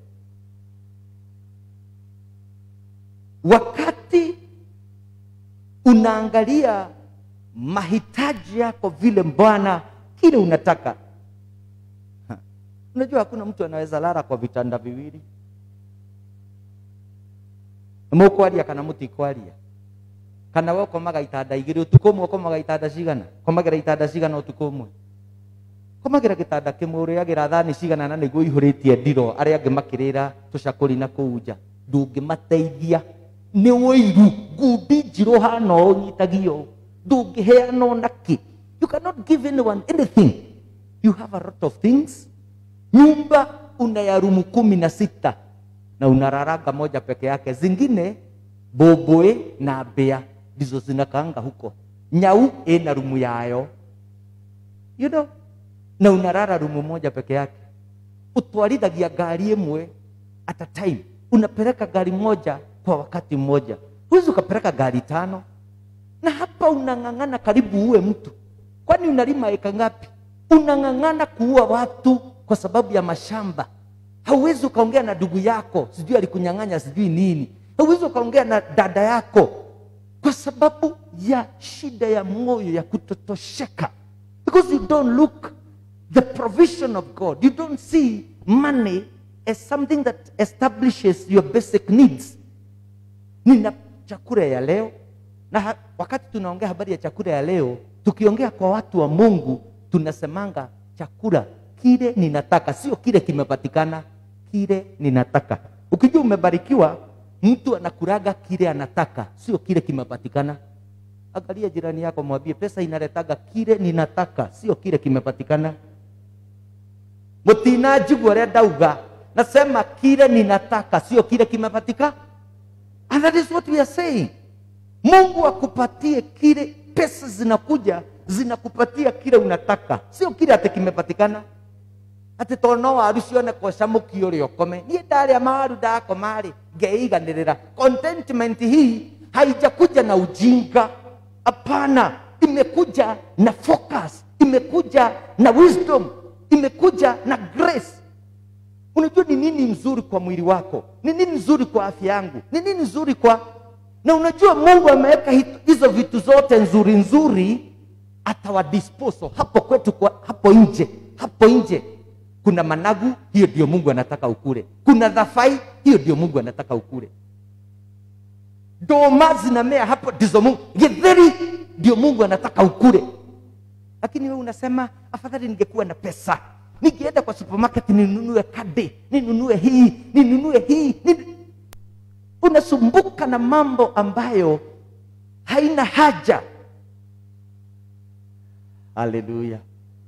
Wakati unaangalia mahitaji yako vile Bwana kile unataka. Ha. Unajua hakuna mtu anaweza lala kwa vitanda viwili. Mukwaria kana mutikwaria. Kana wewe komaga itanda igiri utukomwe komaga itanda cigana. Komagira itanda cigana utukomwe. Komagira gitanda kimwe uriagira thani cigana na niguo ihuritie ndiro aria angi makirira tucakuri na kuuja. Ndungimateithia ni woiru ngudi njiro hana unyitagio. Ndungiheana naki. You cannot give anyone anything. You have a lot of things. Nyumba una ya rumu kumi na sita na unararaga moja peke yake, zingine boboe na bea ndizo zinakaanga huko. Nyau ina rumu yayo, you know, na unarara rumu moja peke yake. Utwarithagia gari imwe at a time. Unapeleka gari moja kwa wakati mmoja. Huwezi ukapeleka gari tano. Na hapa unang'ang'ana karibu uwe mtu. Kwani unalima eka ngapi? Unang'ang'ana kuua watu kwa sababu ya mashamba. Hauwezi ukaongea na ndugu yako, sijui alikunyang'anya sijui nini. Hauwezi ukaongea na dada yako kwa sababu ya shida ya moyo ya kutotosheka. Because you don't look the provision of God. You don't see money as something that establishes your basic needs. Nina chakula ya leo. Na wakati tunaongea habari ya chakula ya leo, tukiongea kwa watu wa Mungu, tunasemanga chakula kile ninataka, sio kile kimepatikana, kile ninataka. Ukijua umebarikiwa, mtu anakuraga kile anataka, sio kile kimepatikana. Angalia jirani yako, mwambie pesa inaletaga kile ninataka, sio kile kimepatikana. Mutinajibu aria dauga, nasema kile ninataka, sio kile kimepatikana. And that is what we are saying. Mungu akupatie kile, pesa zinakuja, zinakupatia kile unataka, sio kile ate kimepatikana. ati tono waru cione kocamuki uri okome nie ndaria mawaru ndakomari ngeiganirira. Contentment hii haijakuja na ujinga, hapana, imekuja na focus, imekuja na wisdom, imekuja na grace. Unajua ni nini nzuri kwa mwili wako, ni nini nzuri kwa afya yangu, ni nini nzuri kwa, na unajua Mungu ameweka hizo vitu zote nzuri nzuri atawa disposal hapo kwetu, kwa hapo nje. Hapo nje kuna managu, hiyo ndio Mungu anataka ukule. Kuna dhafai, hiyo ndio Mungu anataka ukule. Doma zinamea hapo, ndizo Mungu. Githeri ndio Mungu anataka ukule. Lakini wewe unasema afadhali ningekuwa na pesa, ningeenda kwa supermarket ninunue kadi, ninunue hii, ninunue hii. Nin... unasumbuka na mambo ambayo haina haja. Haleluya.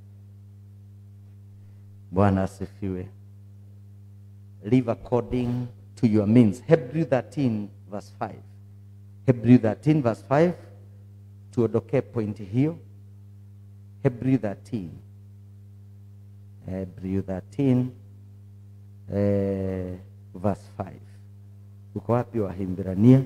Bwana asifiwe. Live according to your means. Hebrew thirteen verse five. Hebrew thirteen verse five. Tuondoke pointi hiyo. Hebrew thirteen. Hebrew thirteen eh, verse five. Uko wapi Wahibrania?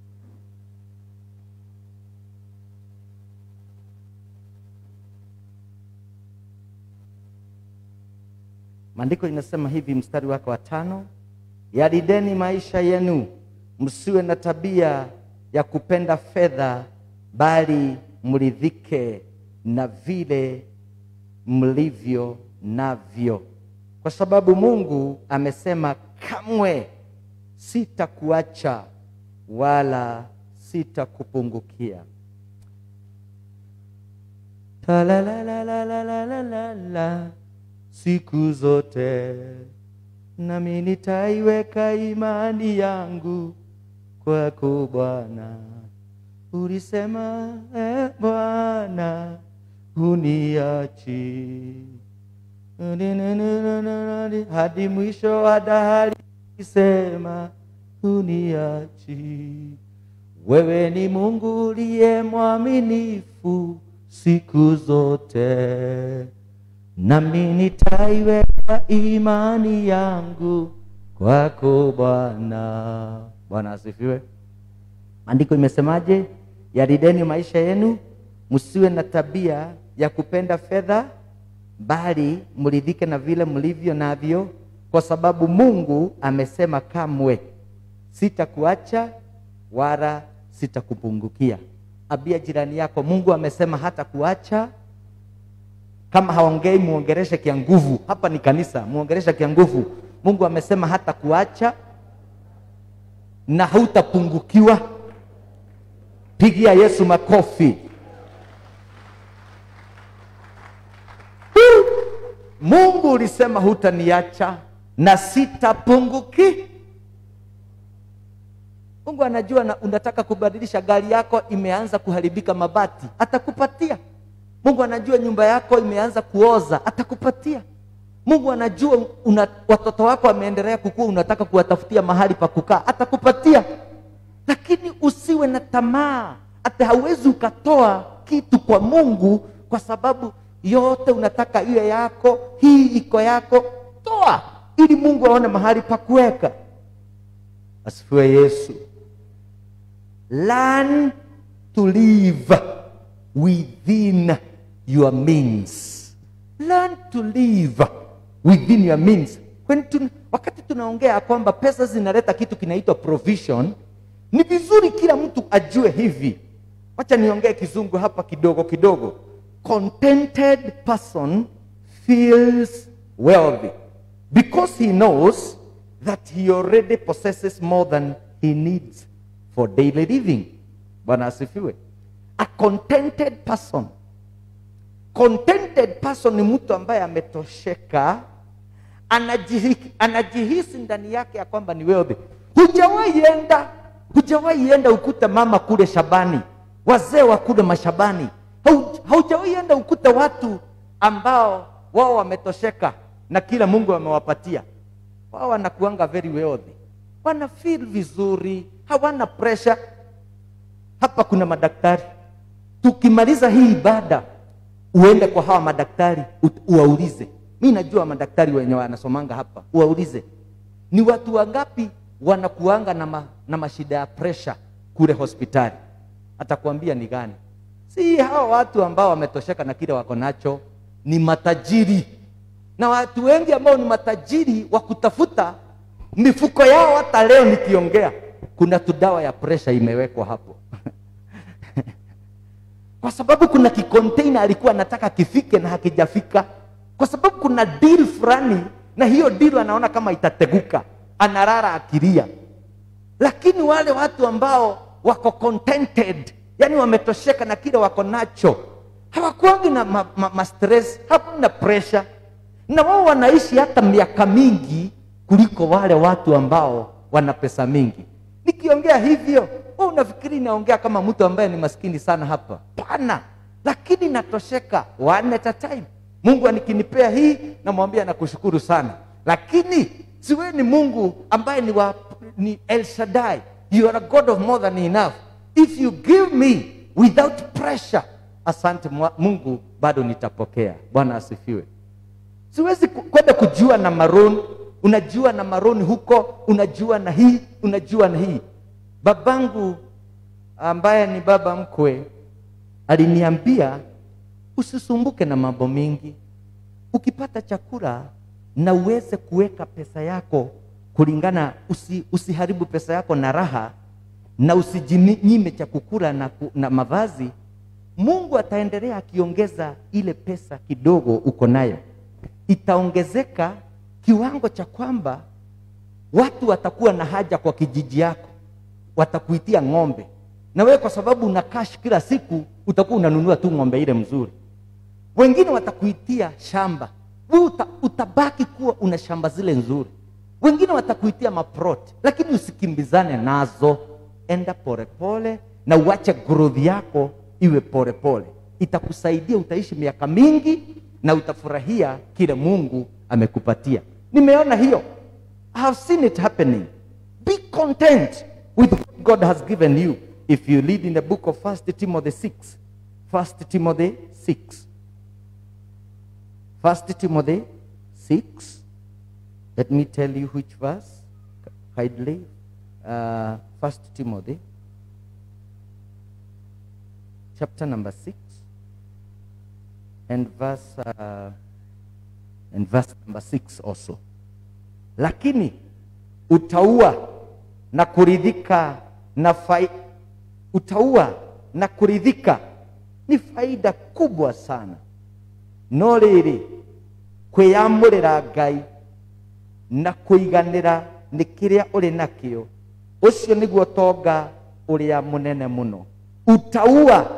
Maandiko inasema hivi, mstari wake wa tano: yalideni maisha yenu, msiwe na tabia ya kupenda fedha, bali mridhike na vile mlivyo navyo, kwa sababu Mungu amesema, kamwe sitakuacha wala sitakupungukia. Ta la la la la la la la la la. Siku zote nami nitaiweka imani yangu kwako Bwana. Ulisema eh, Bwana uniachi hadi mwisho wa dahari, sema uniachi. Wewe ni Mungu uliye mwaminifu siku zote, nami nitaiweka imani yangu kwako Bwana. Bwana asifiwe. Andiko imesemaje? Yalideni maisha yenu, msiwe na tabia ya kupenda fedha, bali mridhike na vile mlivyo navyo, kwa sababu Mungu amesema, kamwe sitakuacha wala sitakupungukia. Abia jirani yako, Mungu amesema hata kuacha. Kama haongei muongereshe kia nguvu. Hapa ni kanisa, muongereshe kia nguvu. Mungu amesema hata kuacha na hautapungukiwa. Pigia Yesu makofi. Mungu ulisema hutaniacha na sitapunguki. Mungu anajua na unataka kubadilisha gari yako, imeanza kuharibika mabati, atakupatia. Mungu anajua nyumba yako imeanza kuoza, atakupatia. Mungu anajua una, watoto wako wameendelea kukua, unataka kuwatafutia mahali pa kukaa, atakupatia. Lakini usiwe na tamaa, hata hauwezi ukatoa kitu kwa Mungu kwa sababu yote unataka iwe yako, hii iko yako. Toa ili Mungu aone mahali pa kuweka. Asifiwe Yesu. Learn to live within your means. Learn to live within your means. When tu, wakati tunaongea kwamba pesa zinaleta kitu kinaitwa provision, ni vizuri kila mtu ajue hivi. Wacha niongee kizungu hapa kidogo kidogo. Contented person feels wealthy because he knows that he already possesses more than he needs for daily living. Bwana asifiwe. A contented person. Contented person ni mtu ambaye ametosheka, anajihisi, anajihisi ndani yake ya kwamba ni wealthy. Hujawahi enda, hujawahi enda ukuta mama kule shambani, wazee wa kule mashambani. Haujawahi enda ukuta watu ambao wao wametosheka na kila Mungu amewapatia. Wao wanakuanga very wealthy. Wana feel vizuri, hawana pressure. Hapa kuna madaktari. Tukimaliza hii ibada, uende kwa hawa madaktari uwaulize, Mimi najua madaktari wenye wanasomanga hapa, uwaulize ni watu wangapi wanakuanga na, ma, na mashida ya pressure kule hospitali. Atakwambia ni gani? Si hao watu ambao wametosheka na kile wako nacho, ni matajiri. Na watu wengi ambao ni matajiri wa kutafuta mifuko yao, hata leo nikiongea kuna tudawa ya pressure imewekwa hapo. Kwa sababu kuna kicontainer alikuwa anataka kifike na hakijafika. Kwa sababu kuna deal fulani na hiyo deal anaona kama itateguka, anarara akilia. Lakini wale watu ambao wako contented, yani wametosheka na kile wako nacho, hawakuangi na ma, ma, ma stress, hakuna pressure. Na wao wanaishi hata miaka mingi kuliko wale watu ambao wana pesa mingi. Nikiongea hivyo, wewe unafikiri naongea kama mtu ambaye ni maskini sana hapa? Pana. Lakini natosheka one at a time. Mungu anikinipea hii namwambia nakushukuru sana. Lakini siwe ni Mungu ambaye ni wa ni El Shaddai. You are a God of more than enough. If you give me without pressure, asante Mungu, bado nitapokea. Bwana asifiwe. Siwezi kwenda kujua na maroon, unajua na maroon huko, unajua na hii, unajua na hii. Babangu ambaye ni baba mkwe aliniambia usisumbuke na mambo mingi. Ukipata chakula na uweze kuweka pesa yako kulingana, usi, usiharibu pesa yako na raha, na usijinyime cha kukula na, na mavazi, Mungu ataendelea akiongeza ile pesa kidogo uko nayo. Itaongezeka kiwango cha kwamba watu watakuwa na haja kwa kijiji yako, watakuitia ng'ombe. Na wewe kwa sababu una cash kila siku, utakuwa unanunua tu ng'ombe ile mzuri. Wengine watakuitia shamba, wewe uta, utabaki kuwa una shamba zile nzuri. Wengine watakuitia maproti, lakini usikimbizane nazo. Enda pole pole na uache growth yako iwe pole pole. Itakusaidia, utaishi miaka mingi na utafurahia kile Mungu amekupatia. Nimeona hiyo. I have seen it happening. Be content with what God has given you. If you read in the book of First Timothy six. First Timothy six. First Timothy six. Let me tell you which verse. Kindly. Uh, First Timothy. Chapter number six. And verse, uh, and verse number six also. Lakini utaua na kuridhika na faida, utaua na kuridhika ni faida kubwa sana. No riri kwiyamurira Ngai na kuiganira ni kiria uri nakio, ucio niguo tonga uria munene muno. Utaua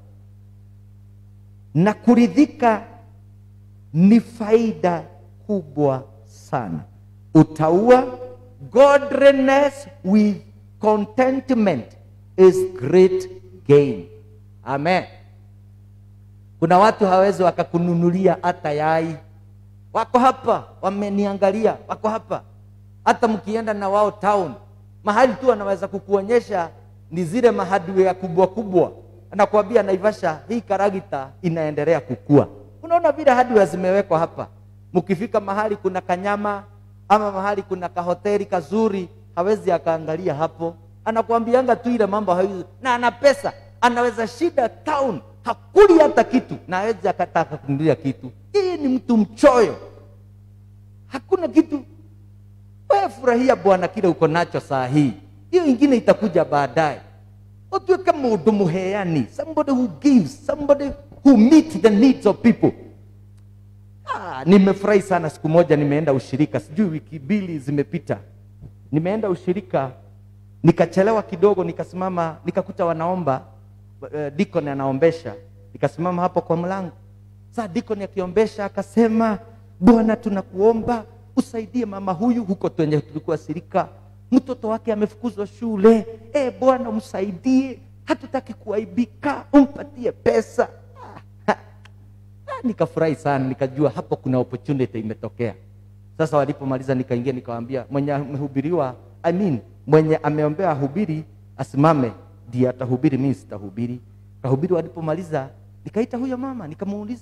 na kuridhika ni faida kubwa sana. Utaua, godliness with contentment is great gain. Amen. Kuna watu hawezi wakakununulia hata yai. Wako hapa, wameniangalia, wako hapa. Hata mkienda na wao town, mahali tu anaweza kukuonyesha ni zile mahadwe kubwa kubwa. Anakuambia Naivasha, hii karagita inaendelea kukua. Unaona vile hardware zimewekwa hapa. Mkifika mahali kuna kanyama ama mahali kuna kahoteli kazuri, hawezi akaangalia hapo. Anakuambianga tu ile mambo hayo, na ana pesa, anaweza shida town, hakuli hata kitu na hawezi akataka kununulia kitu. Hii ni mtu mchoyo. Hakuna kitu. Wewe furahia Bwana kile uko nacho saa hii. Hiyo ingine itakuja baadaye. Otuwe kama mundu muheani, somebody who gives, somebody who meets the needs of people. Ah, nimefurahi sana siku moja nimeenda ushirika, sijui wiki mbili zimepita. Nimeenda ushirika, nikachelewa kidogo, nikasimama, nikakuta wanaomba, uh, deacon anaombesha. Nikasimama hapo kwa mlango. Sasa deacon akiombesha akasema, Bwana tunakuomba usaidie mama huyu huko twenye tulikuwa shirika. Mtoto wake amefukuzwa shule. Eh, Bwana umsaidie. Hatutaki kuaibika, umpatie pesa. Ah, ah, nikafurahi sana, nikajua hapo kuna opportunity imetokea. Sasa walipomaliza nikaingia nikawaambia mwenye amehubiriwa, I mean, mwenye ameombea hubiri asimame, ndiye atahubiri, mimi sitahubiri. Kahubiri walipomaliza, nikaita huyo mama, nikamuuliza,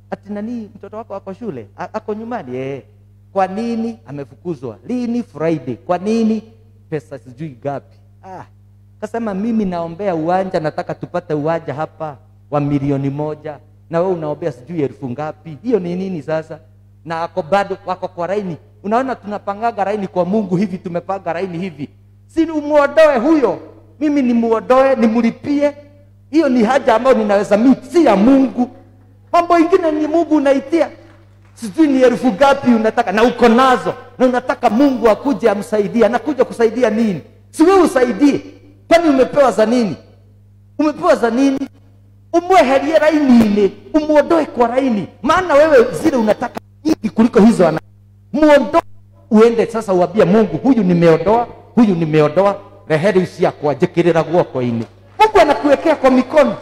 ati nani, mtoto wako ako shule, A- ako nyumbani eh. Kwa nini amefukuzwa? Lini? Friday. Kwa nini? Pesa sijui gapi. Ah, kasema mimi naombea uwanja, nataka tupate uwanja hapa wa milioni moja, na wewe unaombea sijui elfu ngapi. Hiyo ni nini sasa? Na ako bado wako kwa raini. Unaona tunapangaga raini kwa Mungu hivi, tumepanga raini hivi. Si umuondoe huyo, mimi nimuondoe, nimulipie. Hiyo ni haja ambayo ninaweza meet, si ya Mungu. Mambo ingine ni Mungu unaitia. Sijui ni elfu gapi unataka na uko nazo, na unataka Mungu akuje amsaidie. Anakuja kusaidia nini? Si wewe usaidie. Kwani umepewa za nini? Umepewa za nini? Umweherie raini, umuondoe kwa raini. Maana wewe zile unataka nyingi kuliko hizo ana. Muondoe uende sasa uambie Mungu, huyu nimeondoa, huyu nimeondoa, reheri usia kwa jekirira guoko ini. Mungu anakuwekea kwa mikono.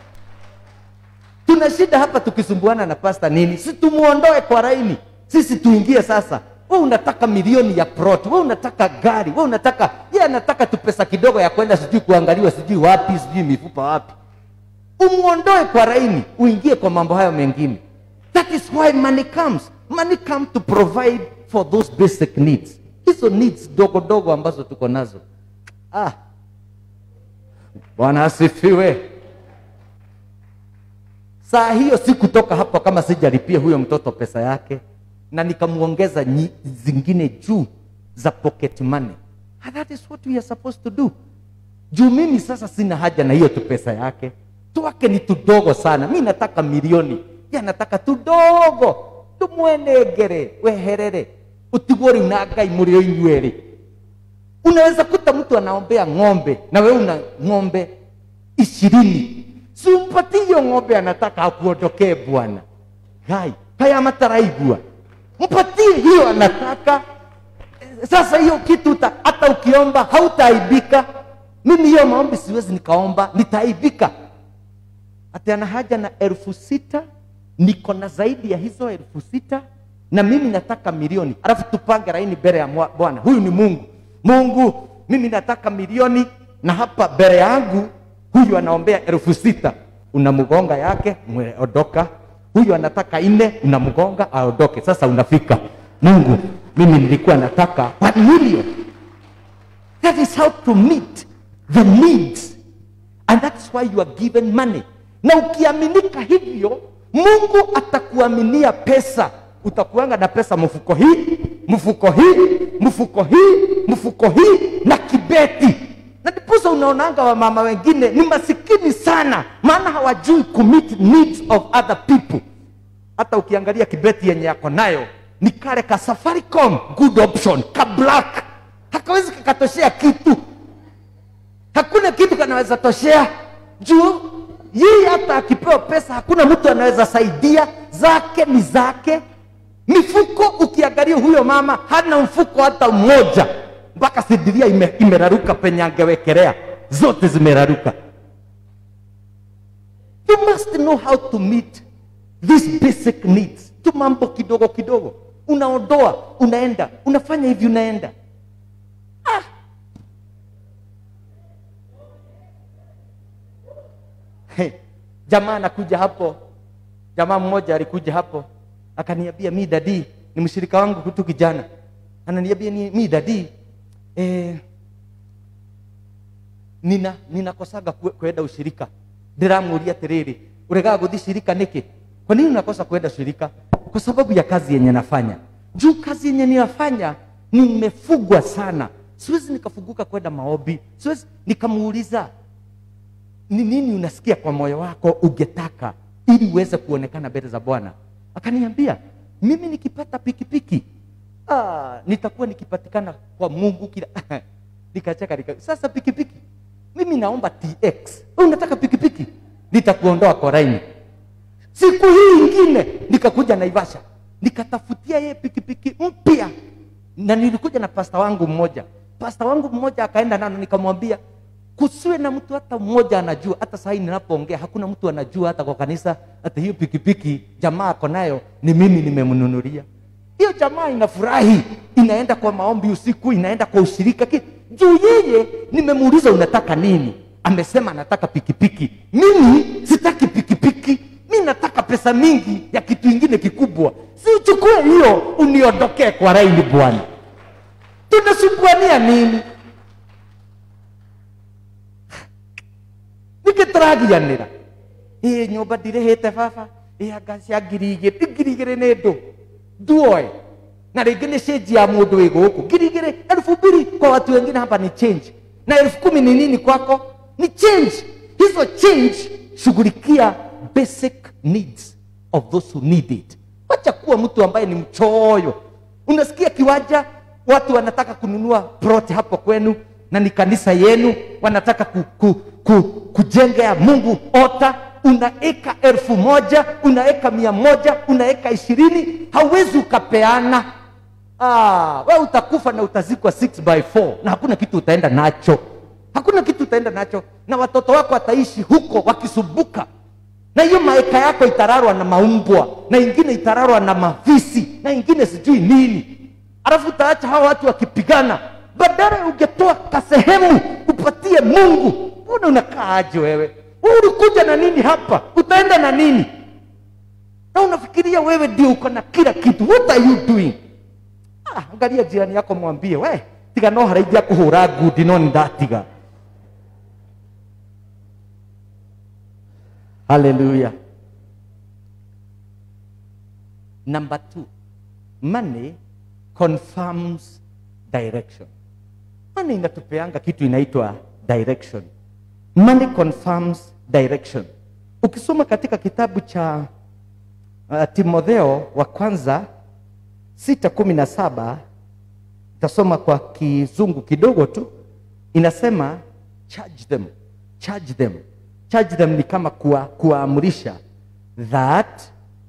Tuna shida hapa tukisumbuana na pasta nini? Si tumuondoe kwa raini. Sisi tuingie sasa. Wewe unataka milioni ya plot, wewe unataka gari, wewe unataka, yeye anataka tu pesa kidogo ya kwenda sijui kuangaliwa sijui wapi, sijui mifupa wapi. Umuondoe kwa raini, uingie kwa mambo hayo mengine. That is why money comes. Money comes to provide for those basic needs. Hizo needs dogo dogo ambazo tuko nazo. Ah. Bwana asifiwe. Saa hiyo si kutoka hapo kama sijalipia huyo mtoto pesa yake na nikamuongeza zingine juu za pocket money. And that is what we are supposed to do. Juu mimi sasa sina haja na hiyo tu pesa yake. Tuwake ni tudogo sana. Mimi nataka milioni. Ya nataka tudogo. Tumwenegere, weherere. Utigori unagai mulio inywele. Unaweza kuta mtu anaombea ng'ombe na wewe una ng'ombe ishirini. Si umpatie hiyo ng'ombe anataka akuondokee bwana. Hai, haya mataraigua. Mpatie hiyo anataka. Sasa hiyo kitu uta, hata ukiomba hautaaibika. Mimi hiyo maombi siwezi nikaomba, nitaaibika. Ati ana haja na elfu sita, niko na zaidi ya hizo elfu sita, na mimi nataka milioni. Alafu tupange laini mbele ya Bwana. Huyu ni Mungu. Mungu, mimi nataka milioni, na hapa mbele yangu huyu anaombea elfu sita. Unamgonga yake, mweondoka. Huyu anataka ine, unamgonga, aondoke. Sasa unafika. Mungu, mimi nilikuwa nataka one million. That is how to meet the needs. And that's why you are given money. Na ukiaminika hivyo, Mungu atakuaminia pesa. Utakuanga na pesa mfuko hii, mfuko hii, mfuko hii, mfuko hii, na kibeti. Na ndiposa unaonanga wa mama wengine ni masikini sana, maana hawajui commit needs of other people. Hata ukiangalia kibeti yenye yako nayo, ni kale ka Safaricom good option, ka black. Hakawezi kukatoshea kitu. Hakuna kitu kanaweza toshea. Juu, yeye hata akipewa pesa, hakuna mtu anaweza saidia. Zake ni zake. Mifuko ukiangalia huyo mama, hana mfuko hata mmoja. Mpaka sidiria ime, imeraruka penye angewekelea. Zote zimeraruka. You must know how to meet these basic needs. Tu mambo kidogo kidogo. Unaondoa, unaenda. Unafanya hivi, unaenda. Ah. Hey, jamaa anakuja hapo. Jamaa mmoja alikuja hapo. Akaniambia, mi dadi, ni mshirika wangu kutu kijana. Ananiambia, ni mi dadi, eh, nina ninakosaga kwenda ushirika. Ndiramuria tiriri, uregaga guthi shirika niki? Kwa nini unakosa kwenda shirika? Kwa sababu ya kazi yenye nafanya. Juu kazi yenye ninafanya nimefugwa sana. Siwezi nikafuguka kwenda maombi. Siwezi nikamuuliza, ni nini unasikia kwa moyo wako ungetaka ili uweze kuonekana mbele za Bwana? Akaniambia, mimi nikipata pikipiki, ah, nitakuwa nikipatikana kwa Mungu kila. Nikacheka nika. Sasa pikipiki, mimi naomba T X. Wewe unataka pikipiki? Nitakuondoa kwa raini. Siku hii nyingine nikakuja Naivasha. Nikatafutia yeye pikipiki mpya. Na nilikuja na pasta wangu mmoja. Pasta wangu mmoja akaenda nalo, nikamwambia, kusiwe na mtu hata mmoja anajua. Hata sasa ninapoongea hakuna mtu anajua hata kwa kanisa hata hiyo pikipiki jamaa ako nayo ni mimi nimemnunulia. Hiyo jamaa inafurahi, inaenda kwa maombi usiku, inaenda kwa ushirika. Juu yeye nimemuuliza unataka nini? Amesema anataka pikipiki. Mimi sitaki pikipiki. Mimi nataka kapesa mingi ya kitu ingine kikubwa. Si uchukue hiyo uniondokee kwa laini bwana. Tunasumbuania nini? Nikitaragianira. Eh nyumba ndirehete baba. Eh agasi agirige, tigirigire nedo. Duoe. Na rĩngĩ change ya mũndũ wĩ gũkũ. Ngirigire elfu mbili kwa watu wengine hapa ni change. Na elfu kumi ni nini kwako? Ni change. Hizo change shughulikia basic needs of those who need it. Wacha kuwa mtu ambaye ni mchoyo. Unasikia kiwanja watu wanataka kununua plot hapo kwenu na ni kanisa yenu, wanataka ku, ku, ku, kujengea Mungu ota, unaeka elfu moja, unaeka mia moja, unaeka ishirini, hauwezi ukapeana. Ah, wewe utakufa na utazikwa six by four na hakuna kitu utaenda nacho. Hakuna kitu utaenda nacho na watoto wako wataishi huko wakisumbuka. Na hiyo maeka yako itararwa na maumbwa, na ingine itararwa na mavisi, na ingine sijui nini. Alafu utaacha hawa watu wakipigana. Badala ungetoa kasehemu upatie Mungu. Mbona unakaa aje wewe? Wewe ulikuja na nini hapa? Utaenda na nini? Na unafikiria wewe ndio uko na kila kitu. What are you doing? Ah, angalia jirani yako mwambie, we, tiga no haraithia kuhura ngudi no ndatiga. Hallelujah. Number two, money confirms direction. Money inatupeanga kitu inaitwa direction. Money confirms direction. Ukisoma katika kitabu cha uh, Timotheo wa kwanza sita kumi na saba, tasoma kwa kizungu kidogo tu, inasema charge them, charge them. Charge them ni kama kuwa, kuamrisha that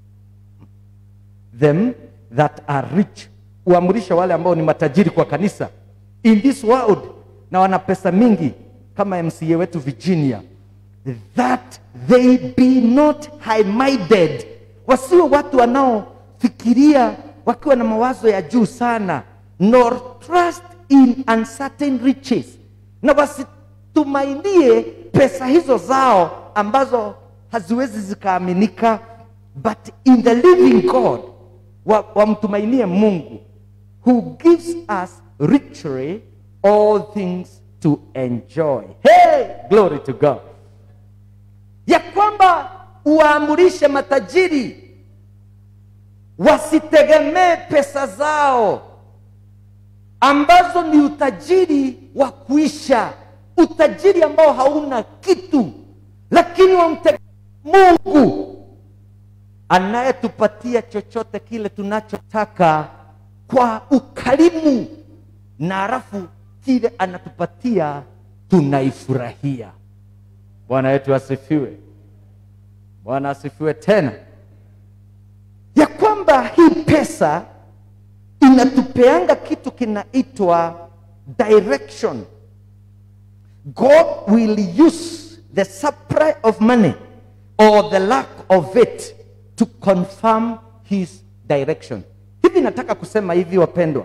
them that are rich. Uamrisha wale ambao ni matajiri kwa kanisa in this world na wana pesa mingi kama M C A wetu Virginia, that they be not high-minded. Wasiwe watu wanaofikiria wakiwa na mawazo ya juu sana, nor trust in uncertain riches. Na wasitumainie pesa hizo zao ambazo haziwezi zikaaminika, but in the living God. Wamtumainie wa Mungu who gives us richly all things to enjoy. Hey, glory to God. Ya kwamba uamurishe matajiri wasitegemee pesa zao ambazo ni utajiri wa kuisha, utajiri ambao hauna kitu, lakini wamtegemee Mungu anayetupatia chochote kile tunachotaka kwa ukarimu, na alafu kile anatupatia tunaifurahia. Bwana wetu asifiwe. Bwana asifiwe tena. Ya kwamba hii pesa inatupeanga kitu kinaitwa direction. God will use the supply of money or the lack of it to confirm his direction. Hivi nataka kusema hivi wapendwa.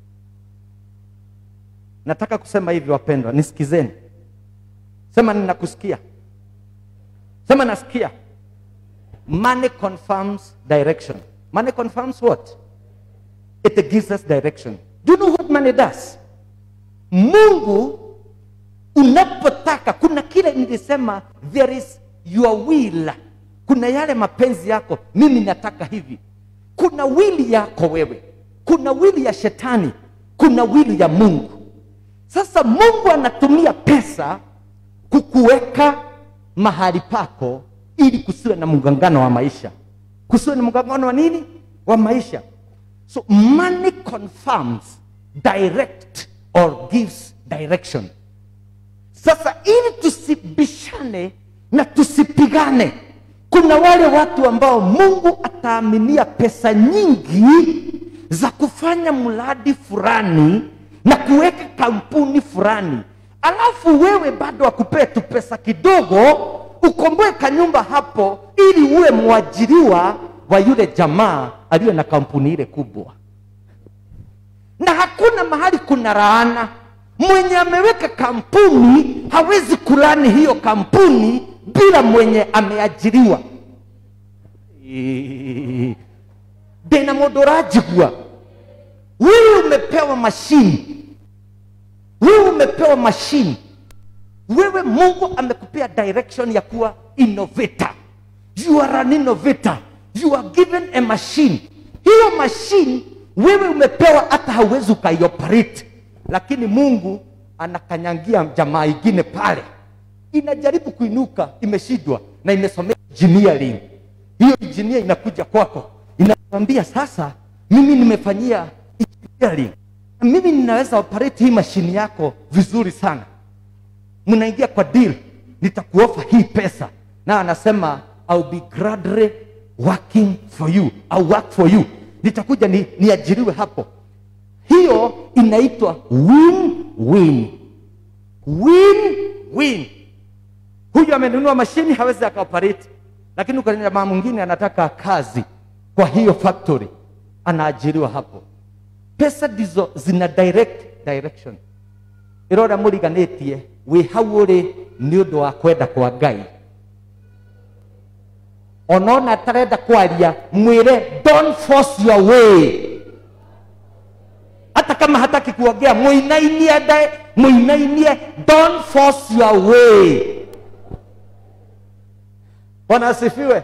Nataka kusema hivi wapendwa, nisikizeni. Sema ninakusikia. Sema nasikia. Money confirms direction. Money confirms what? It gives us direction. Do you know what money does? Mungu unapotaka, kuna kile nilisema, there is your will. Kuna yale mapenzi yako, mimi nataka hivi. Kuna wili yako wewe, kuna wili ya shetani, kuna wili ya Mungu. Sasa Mungu anatumia pesa kukuweka mahali pako ili kusiwe na mgongano wa maisha. Kusiwe na mgongano wa nini? Wa maisha. So money confirms, direct or gives direction. Sasa ili tusibishane na tusipigane, kuna wale watu ambao Mungu ataaminia pesa nyingi za kufanya mradi fulani na kuweka kampuni fulani, alafu wewe bado akupee tu pesa kidogo ukomboe kanyumba hapo ili uwe mwajiriwa wa yule jamaa aliye na kampuni ile kubwa. Na hakuna mahali kuna laana. Mwenye ameweka kampuni hawezi kulani hiyo kampuni bila mwenye ameajiriwa. Dena modorajigwa. Wewe umepewa machine. Wewe umepewa machine. Wewe Mungu amekupea direction ya kuwa innovator. You are an innovator. You are given a machine. Hiyo machine wewe umepewa hata hauwezi ukaioperate. Lakini Mungu anakanyangia jamaa ingine pale. Inajaribu kuinuka, imeshindwa na imesomea engineering. Hiyo engineer inakuja kwako. Inakwambia sasa mimi nimefanyia engineering. Mimi ninaweza operate hii machine yako vizuri sana. Mnaingia kwa deal, nitakuofa hii pesa. Na anasema I'll be gladly working for you. I'll work for you. Nitakuja ni, niajiriwe hapo. Hiyo inaitwa win-win. Win-win. Huyu amenunua mashini hawezi akaoperate. Lakini kwa jamaa mwingine anataka kazi kwa hiyo factory. Anaajiriwa hapo. Pesa ndizo zina direct direction. Irora muriganetie we hawuri ni undu wa kwenda kwa Ngai. Onona tarenda kwaria mwire don't force your way. Hata kama hataki kuongea muinainie dai muinainie don't force your way. Bwana asifiwe.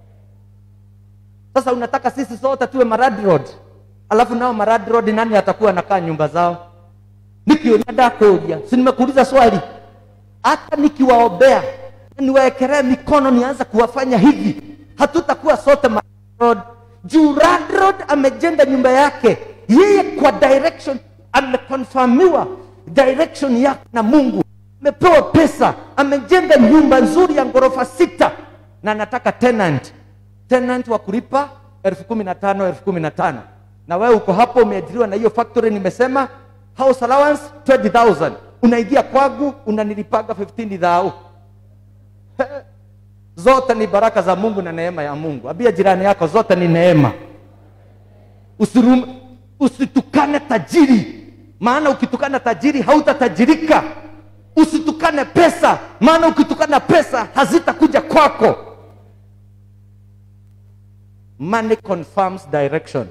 Sasa unataka sisi sote tuwe marad road. Alafu nao marad road nani atakuwa anakaa nyumba zao? Nikienda kuulia, si nimekuuliza swali. Hata nikiwaombea, niwaekelee mikono nianza kuwafanya hivi, hatutakuwa sote marad road. Juu rad road amejenga nyumba yake. Yeye kwa direction amekonfirmiwa direction yake na Mungu. Amepewa pesa, amejenga nyumba nzuri ya ghorofa sita na anataka tenant. Tenant wa kulipa elfu kumi na tano, elfu kumi na tano. Na wewe uko hapo umeajiriwa na hiyo factory nimesema house allowance twenty thousand. Unaingia kwangu unanilipaga fifteen thousand. Zote ni baraka za Mungu na neema ya Mungu. Ambia jirani yako zote ni neema. Usirum, usitukane tajiri. Maana ukitukana tajiri hautatajirika. Usitukane pesa. Maana ukitukana pesa hazitakuja kwako. Money confirms direction.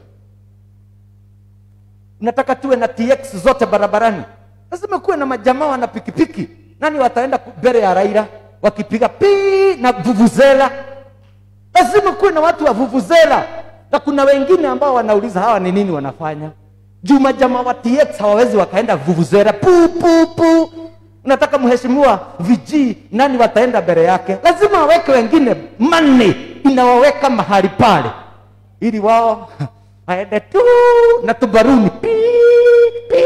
Unataka tuwe na T X zote barabarani. Lazima kuwe na majamaa wana pikipiki. Nani wataenda mbele ya Raila wakipiga pi na vuvuzela? Lazima kuwe na watu wa vuvuzela. Na kuna wengine ambao wanauliza hawa ni nini wanafanya? Juu majamaa wa T X hawawezi wakaenda vuvuzela pu pu pu. Unataka mheshimiwa viji nani wataenda mbele yake? Lazima waweke wengine money inawaweka mahali pale. Ili wao aende tu na tubaruni pi pi.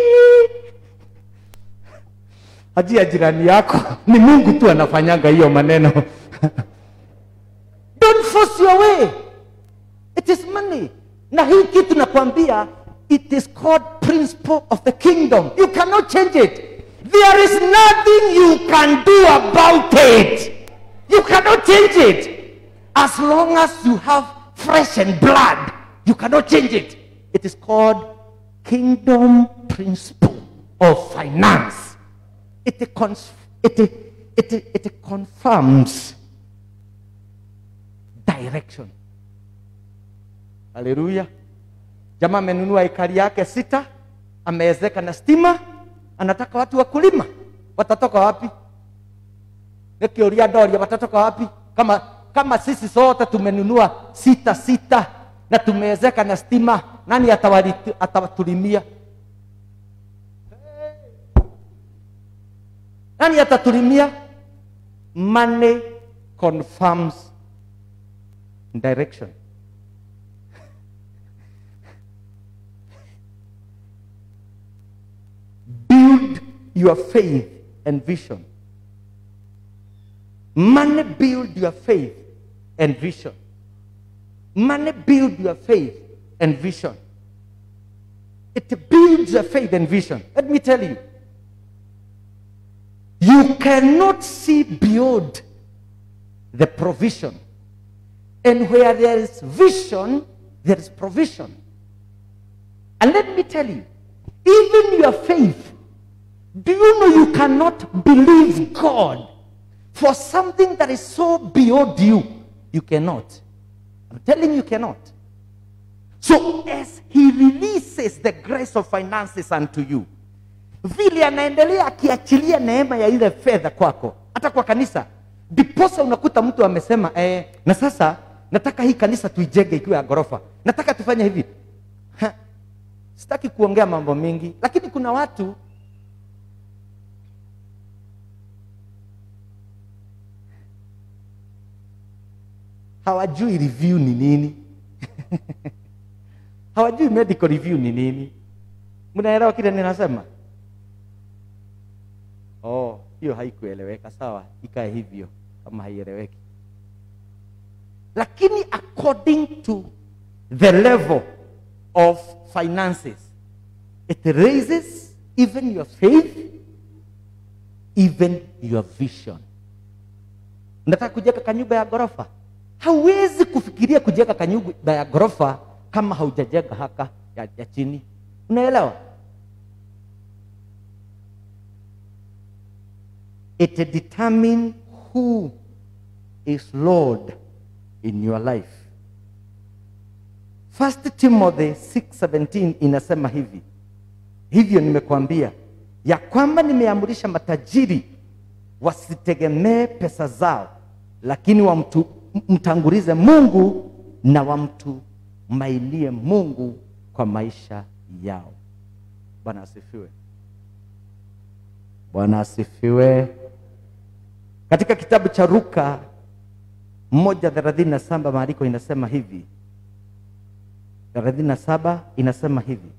Ajia jirani yako ni Mungu tu anafanyanga hiyo maneno. Don't force your way. It is money. Na hii kitu nakwambia it is called principle of the kingdom. You cannot change it. There is nothing you can do about it. You cannot change it. As long as you have flesh and blood, you cannot change it. It is called kingdom principle of finance. It, it, it, it, it confirms direction. Haleluya. Jamaa amenunua ekari yake sita, ameezeka na stima, anataka watu wa kulima. Watatoka wapi? Nikiulia doria watatoka wapi? Kama kama sisi sote tumenunua sita sita na tumeezeka na stima, nani atawatulimia? Nani atatulimia? Money confirms direction. Build your faith and vision. Money build your faith and vision. Money build your faith and vision. It builds your faith and vision. Let me tell you. You cannot see beyond the provision. And where there is vision, there is provision. And let me tell you, even your faith, do you know you cannot believe God for something that is so beyond you? You cannot. I'm telling you, you cannot. So as he releases the grace of finances unto you, vile anaendelea akiachilia neema ya ile fedha kwako, hata kwa kanisa, diposa unakuta mtu amesema eh, na sasa nataka hii kanisa tuijenge ikiwa ya ghorofa, nataka tufanye hivi. Ha, sitaki kuongea mambo mingi, lakini kuna watu hawajui review ni nini. Hawajui medical review ni nini. Mnaelewa kile ninasema? Oh, hiyo haikueleweka. Sawa, ikae hivyo kama haieleweki. Lakini according to the level of finances, it raises even your faith, even your vision. Unataka kujenga kanyumba ya ghorofa? Hauwezi kufikiria kujenga kanyumba ya ghorofa kama haujajenga haka ya, ya chini. Unaelewa? It determines who is Lord in your life. First Timothy six seventeen inasema hivi. Hivyo nimekuambia ya kwamba nimeamrisha matajiri wasitegemee pesa zao, lakini wamtu, mtangulize Mungu na wamtumainie Mungu kwa maisha yao. Bwana asifiwe. Bwana asifiwe. Katika kitabu cha Luka moja thelathini na saba maandiko inasema hivi. thelathini na saba inasema hivi.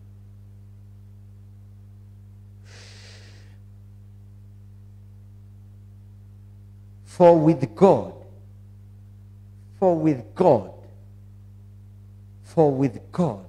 For with God, for with God, for with God,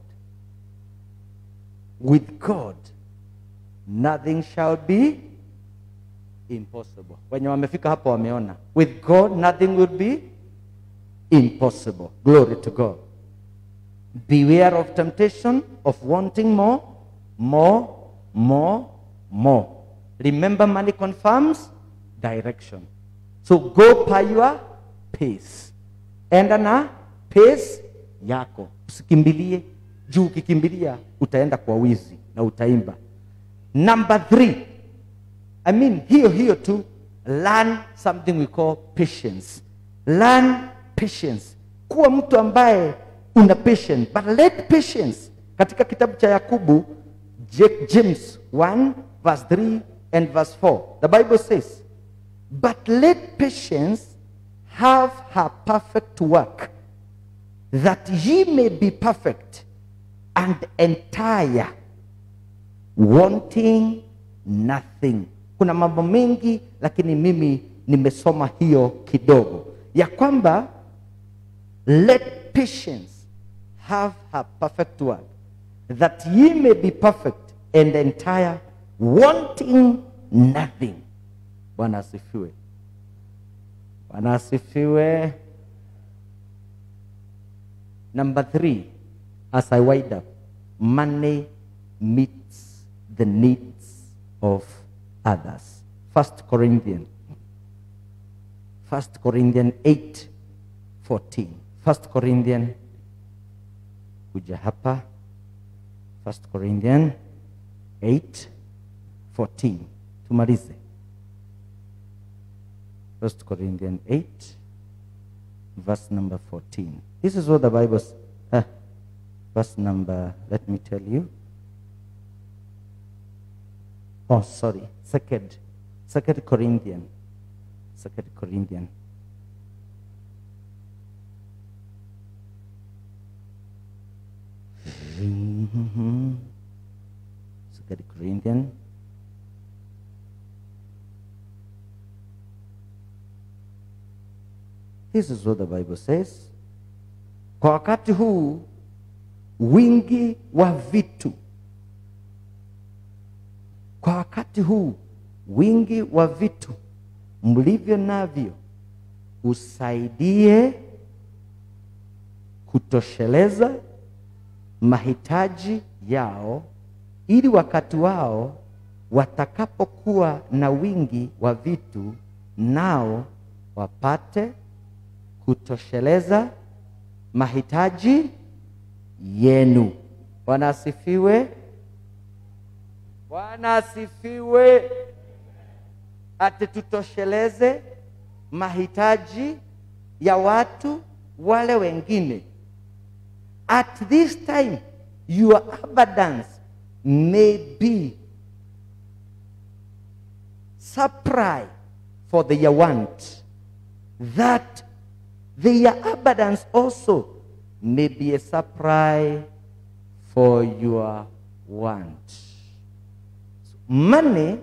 with God, nothing shall be impossible. Wenye wamefika hapo wameona. With God, nothing will be impossible. Glory to God. Beware of temptation, of wanting more, more, more, more. Remember, money confirms direction. So go by your pace. Enda na pace yako. Usikimbilie. Juu ukikimbilia utaenda kwa wizi na utaimba. Number three. I mean, hiyo hiyo tu. Learn something we call patience. Learn patience. Kuwa mtu ambaye una patience. But let patience. Katika kitabu cha Yakobo, James one verse three and verse four. The Bible says, but let patience have her perfect work, that ye may be perfect and entire, wanting nothing. Kuna mambo mengi, lakini mimi nimesoma hiyo kidogo. Ya kwamba, let patience have her perfect work, that ye may be perfect and entire, wanting nothing. Bwana asifiwe. Bwana asifiwe. Number three, as I wind up, money meets the needs of others. First Corinthians. First Corinthians eight fourteen. First Corinthians. Kuja hapa. First Corinthians eight fourteen. Tumalize. First Corinthians eight, verse number fourteen. This is what the Bible says. Uh, verse number, let me tell you. Oh, sorry. Second. Second Corinthians. Second Corinthians. Mm-hmm. Second Corinthians. This is what the Bible says. Kwa wakati huu wingi wa vitu. Kwa wakati huu wingi wa vitu mlivyo navyo usaidie kutosheleza mahitaji yao, ili wakati wao watakapokuwa na wingi wa vitu nao wapate kutosheleza mahitaji yenu. Bwana asifiwe. Bwana asifiwe. Ati tutosheleze mahitaji ya watu wale wengine. At this time, your abundance may be supply for their want, that their abundance also may be a supply for your want. Money,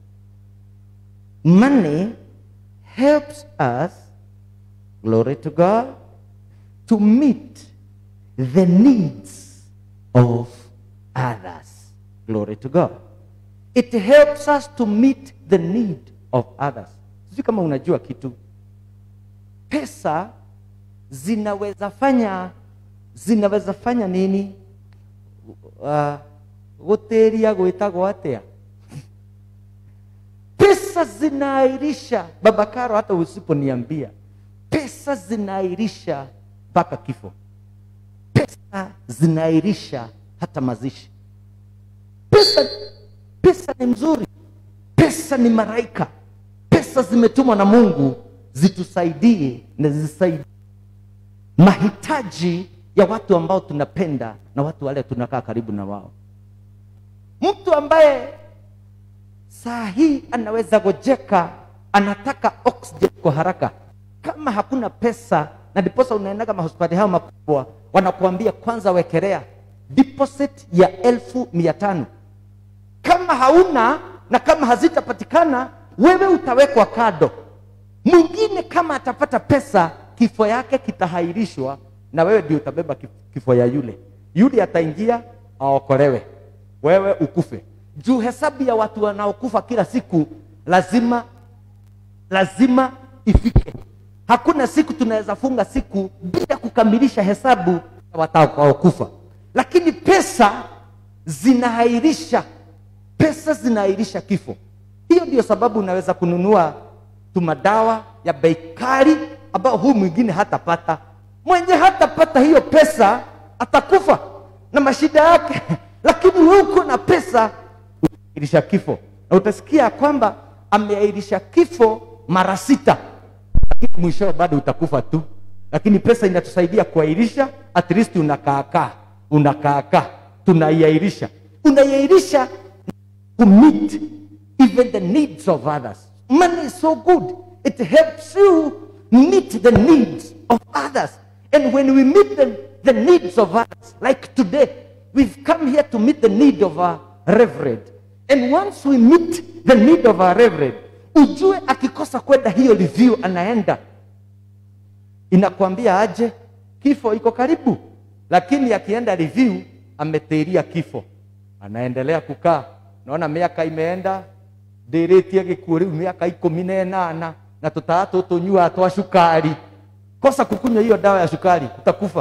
money helps us, glory to God, to meet the needs of others. Glory to God. It helps us to meet the need of others. Sijui kama unajua kitu. Pesa zinaweza fanya zinaweza fanya nini? Uh, Guteria gwitagwo atia. Pesa zinairisha, Baba Karo, hata usiponiambia. Pesa zinairisha mpaka kifo. Pesa zinairisha hata mazishi. Pesa, pesa ni mzuri. Pesa ni malaika. Pesa zimetumwa na Mungu zitusaidie na zisaidie mahitaji ya watu ambao tunapenda na watu wale tunakaa karibu na wao. Mtu ambaye saa hii anaweza gojeka, anataka oxygen kwa haraka, kama hakuna pesa, na ndiposa unaendaga mahospitali hao makubwa wanakuambia kwanza wekelea deposit ya elfu mia tano. Kama hauna na kama hazitapatikana, wewe utawekwa kado. Mwingine kama atapata pesa, kifo yake kitahairishwa na wewe ndio utabeba kifo ya yule. Yule ataingia aokolewe, wewe ukufe. Juu hesabu ya watu wanaokufa kila siku lazima lazima ifike. Hakuna siku tunaweza funga siku bila kukamilisha hesabu ya watakaokufa. Lakini pesa zinahairisha, pesa zinahairisha kifo. Hiyo ndio sababu unaweza kununua tumadawa ya bei kali ambao huyu mwingine hatapata. Mwenye hatapata hiyo pesa atakufa na mashida yake. Lakini wewe uko na pesa, utairisha kifo. Na utasikia kwamba ameairisha kifo mara sita. Lakini mwisho bado utakufa tu. Lakini pesa inatusaidia kuairisha, at least unakaakaa, unakaakaa, tunaiairisha. Unaiairisha to meet even the needs of others. Money is so good. It helps you meet the needs of others. And when we meet the, the needs of others, like today, we've come here to meet the need of our reverend. And once we meet the need of our reverend, ujue akikosa kwenda hiyo review anaenda, inakwambia aje, kifo iko karibu. Lakini akienda review, ameteiria kifo, anaendelea kukaa. Naona miaka imeenda, ndirĩtie gĩkuũ rĩu miaka ikũmi na ĩnana, na tũtata tũnyua twa cukari. Kosa kukunywa hiyo dawa ya sukari, utakufa.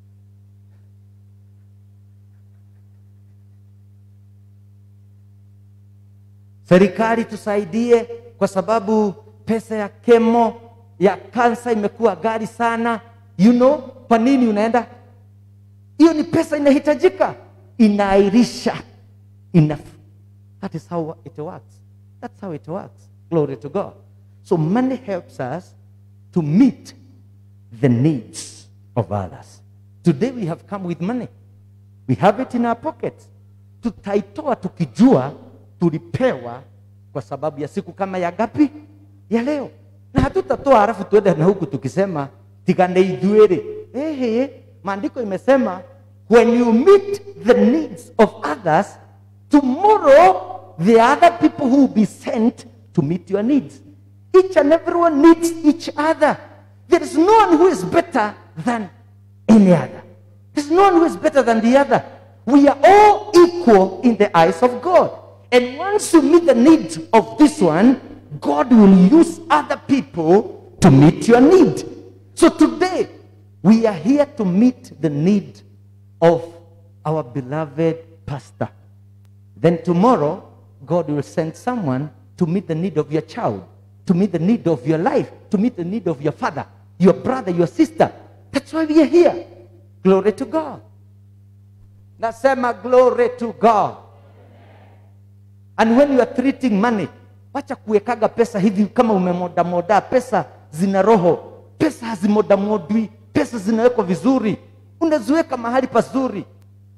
Serikali tusaidie, kwa sababu pesa ya kemo ya kansa imekuwa ghali sana. You know, kwa nini unaenda? Hiyo ni pesa inahitajika, inairisha. Enough. That is how it works. That's how it works. Glory to God. So money helps us to meet the needs of others. Today we have come with money. We have it in our pockets. Tutaitoa tukijua tulipewa kwa sababu ya siku kama ya gapi? Ya leo. Na hatutatoa halafu tuende na huku tukisema tigane idhuere. Eh eh, maandiko imesema when you meet the needs of others, tomorrow the other people who will be sent to meet your needs. Each and everyone needs each other. There is no one who is better than any other. There is no one who is better than the other. We are all equal in the eyes of God. And once you meet the needs of this one, God will use other people to meet your need. So today, we are here to meet the need of our beloved pastor. Then tomorrow, God will send someone to meet the need of your child, to meet the need of your life, to meet the need of your father, your brother, your sister. That's why we are here. Glory to God. Nasema glory to God. And when you are treating money, wacha kuwekaga pesa hivi kama umemoda moda. Pesa zina roho. Pesa hazimoda modwi. Pesa zinawekwa vizuri. Unaziweka mahali pazuri.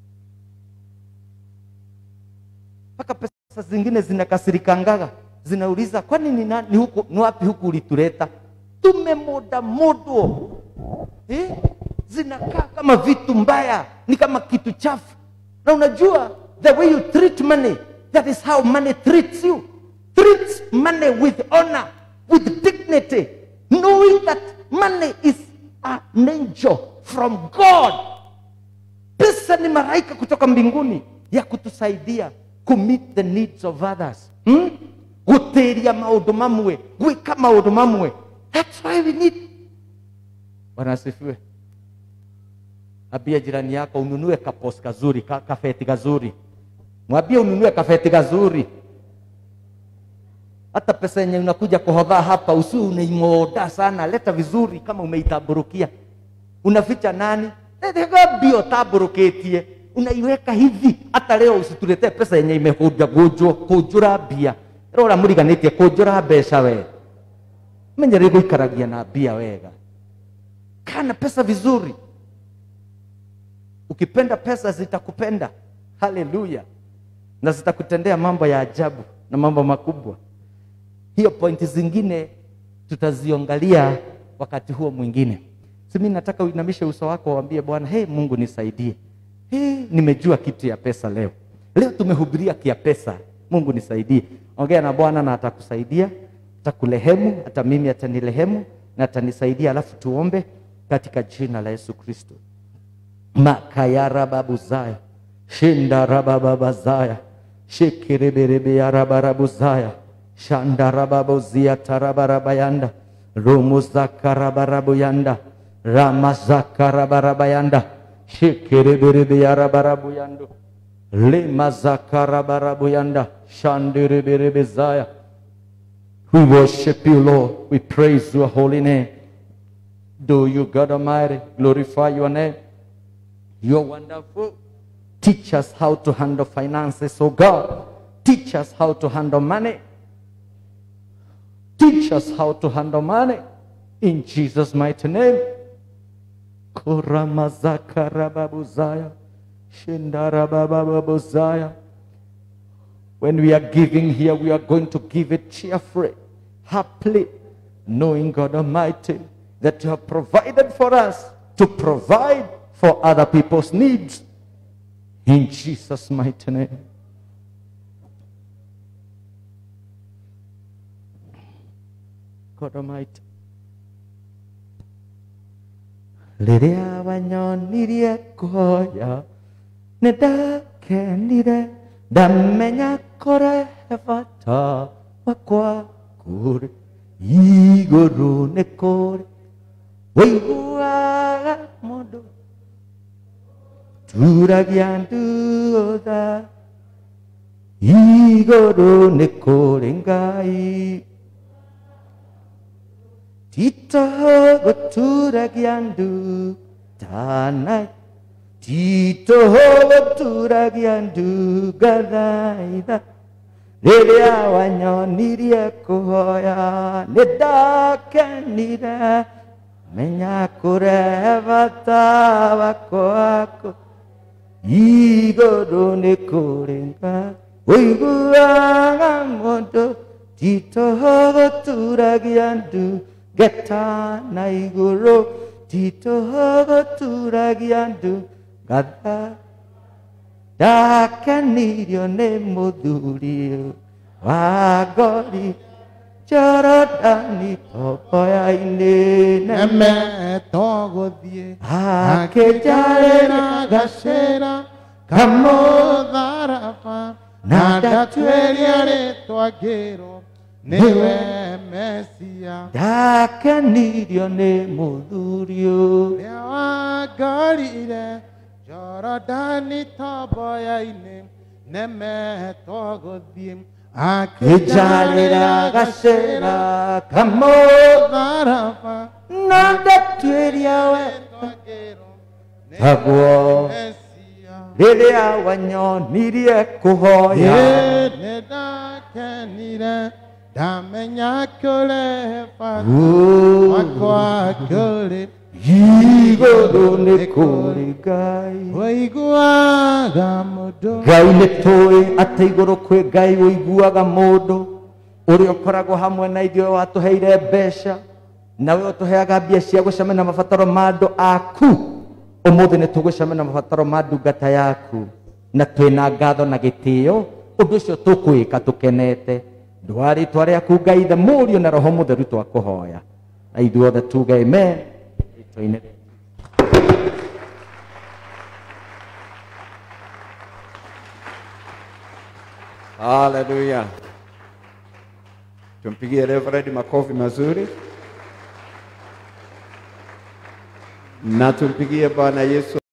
Paka pesa zingine zinakasirikangaga. Zinauliza kwani ni nani huko, ni wapi huku ulituleta? Tumemoda modo. Eh? Zinakaa kama vitu mbaya, ni kama kitu chafu. Na unajua the way you treat money, that is how money treats you. Treats money with honor, with dignity, knowing that money is an angel from God. Pesa ni malaika kutoka mbinguni ya kutusaidia to meet the needs of others. Hmm? Guteria maundu mamwe, gwika maundu mamwe. That's why we need. Bwana asifiwe. Abia jirani yako ununue kapos kazuri, ka, kafeti kazuri. Mwambie ununue kafeti kazuri. Hata pesa yenye unakuja kuhodha hapa usi unaimoda sana, leta vizuri kama umeitaburukia. Unaficha nani? Ndio bio taburuketie. Unaiweka hivi. Hata leo usituletee pesa yenye imehoja gojo, kujura bia. Rora muriganĩtie kujura mbeca we. Menyere guikaragia na bia wega. Kana pesa vizuri. Ukipenda pesa zitakupenda. Haleluya. Na zitakutendea mambo ya ajabu na mambo makubwa. Hiyo pointi zingine tutaziongalia wakati huo mwingine. Simi nataka uinamishe uso wako waambie Bwana, hey Mungu nisaidie. Hey, nimejua kitu ya pesa leo. Leo tumehubiria kia pesa. Mungu nisaidie. Ongea na Bwana na atakusaidia. Atakulehemu, hata mimi atanilehemu na atanisaidia, alafu tuombe katika jina la Yesu Kristo. Makayara babuzaya, shinda rabababazaya, shikireberebe ya rabarabuzaya, shanda rababuzia tarabarabayanda, rumuzakarabarabuyanda, ramazakarabarabuyanda, shikireberebe ya rabarabuyando, limazakarabarabuyanda, shandireberebezaya. We worship you, Lord. We praise your holy name. Do you, God Almighty, glorify your name. You're wonderful. Teach us how to handle finances, oh God. Teach us how to handle money. Teach us how to handle money. In Jesus' mighty name. Koramazakarababuzaya. Shindarabababuzaya. When we are giving here, we are going to give it cheerfully, happily, knowing, God Almighty, that you have provided for us to provide for other people's needs. In Jesus' mighty name. God Almighty. Liria wanyonirie koya, neda kenire, damenya kore vata wakwa kure, igoro ne kore, weiguaga modo, turagiandu oda, igoro ne kore ngai. Tito go turagiandu tanai, Tito go turagiandu gadaida, Liria wanyonirie koya, neda kenira, menya kure vata wako, igoro ne korenga, uiguaga modo, Tito go turagiandu geta na igoro, Tito go turagiandu gada, dakanirio ne modurio, wagori, Jorodani topoya ine Neme togo die ake jarena gashera kamodarafa nada tueriare toagero newe mesia dakanirio ne modurio Lewa garire Jorodani topoya ine Neme togo die Kejarera gashera kamo Darafa nanda tueria we Haguo rĩrĩa wanyonirie kũhoya nĩndakenire ndamenya kũrĩ bata Ooh. wakwa kũrĩ igũrũ nĩ kũrĩ Ngai. ũiguaga mũndũ Ngai nĩ tũĩ atĩ igũrũ kwĩ Ngai ũiguaga mũndũ ũrĩa ũkoragwo hamwe na ithuĩ watũheire mbeca nawe ũtũheaga mbia cia gũcemania na mabataro ma andũ aku. Ũmũthĩ nĩ tũgũcemania na mabataro ma ndungata yaku na twĩna ngatho na gĩtĩo. Ũndũ ũcio tũkwĩka tũkenete. Ndwa rĩĩtwa rĩaku Ngai Ithe Mũriũ na Roho Mũtheru twakũhoya na ithuĩ othe tuge amen. Rĩĩtwa-inĩ rĩa Haleluya. Tumpigie Reverend makofi mazuri. Na tumpigie Bwana Yesu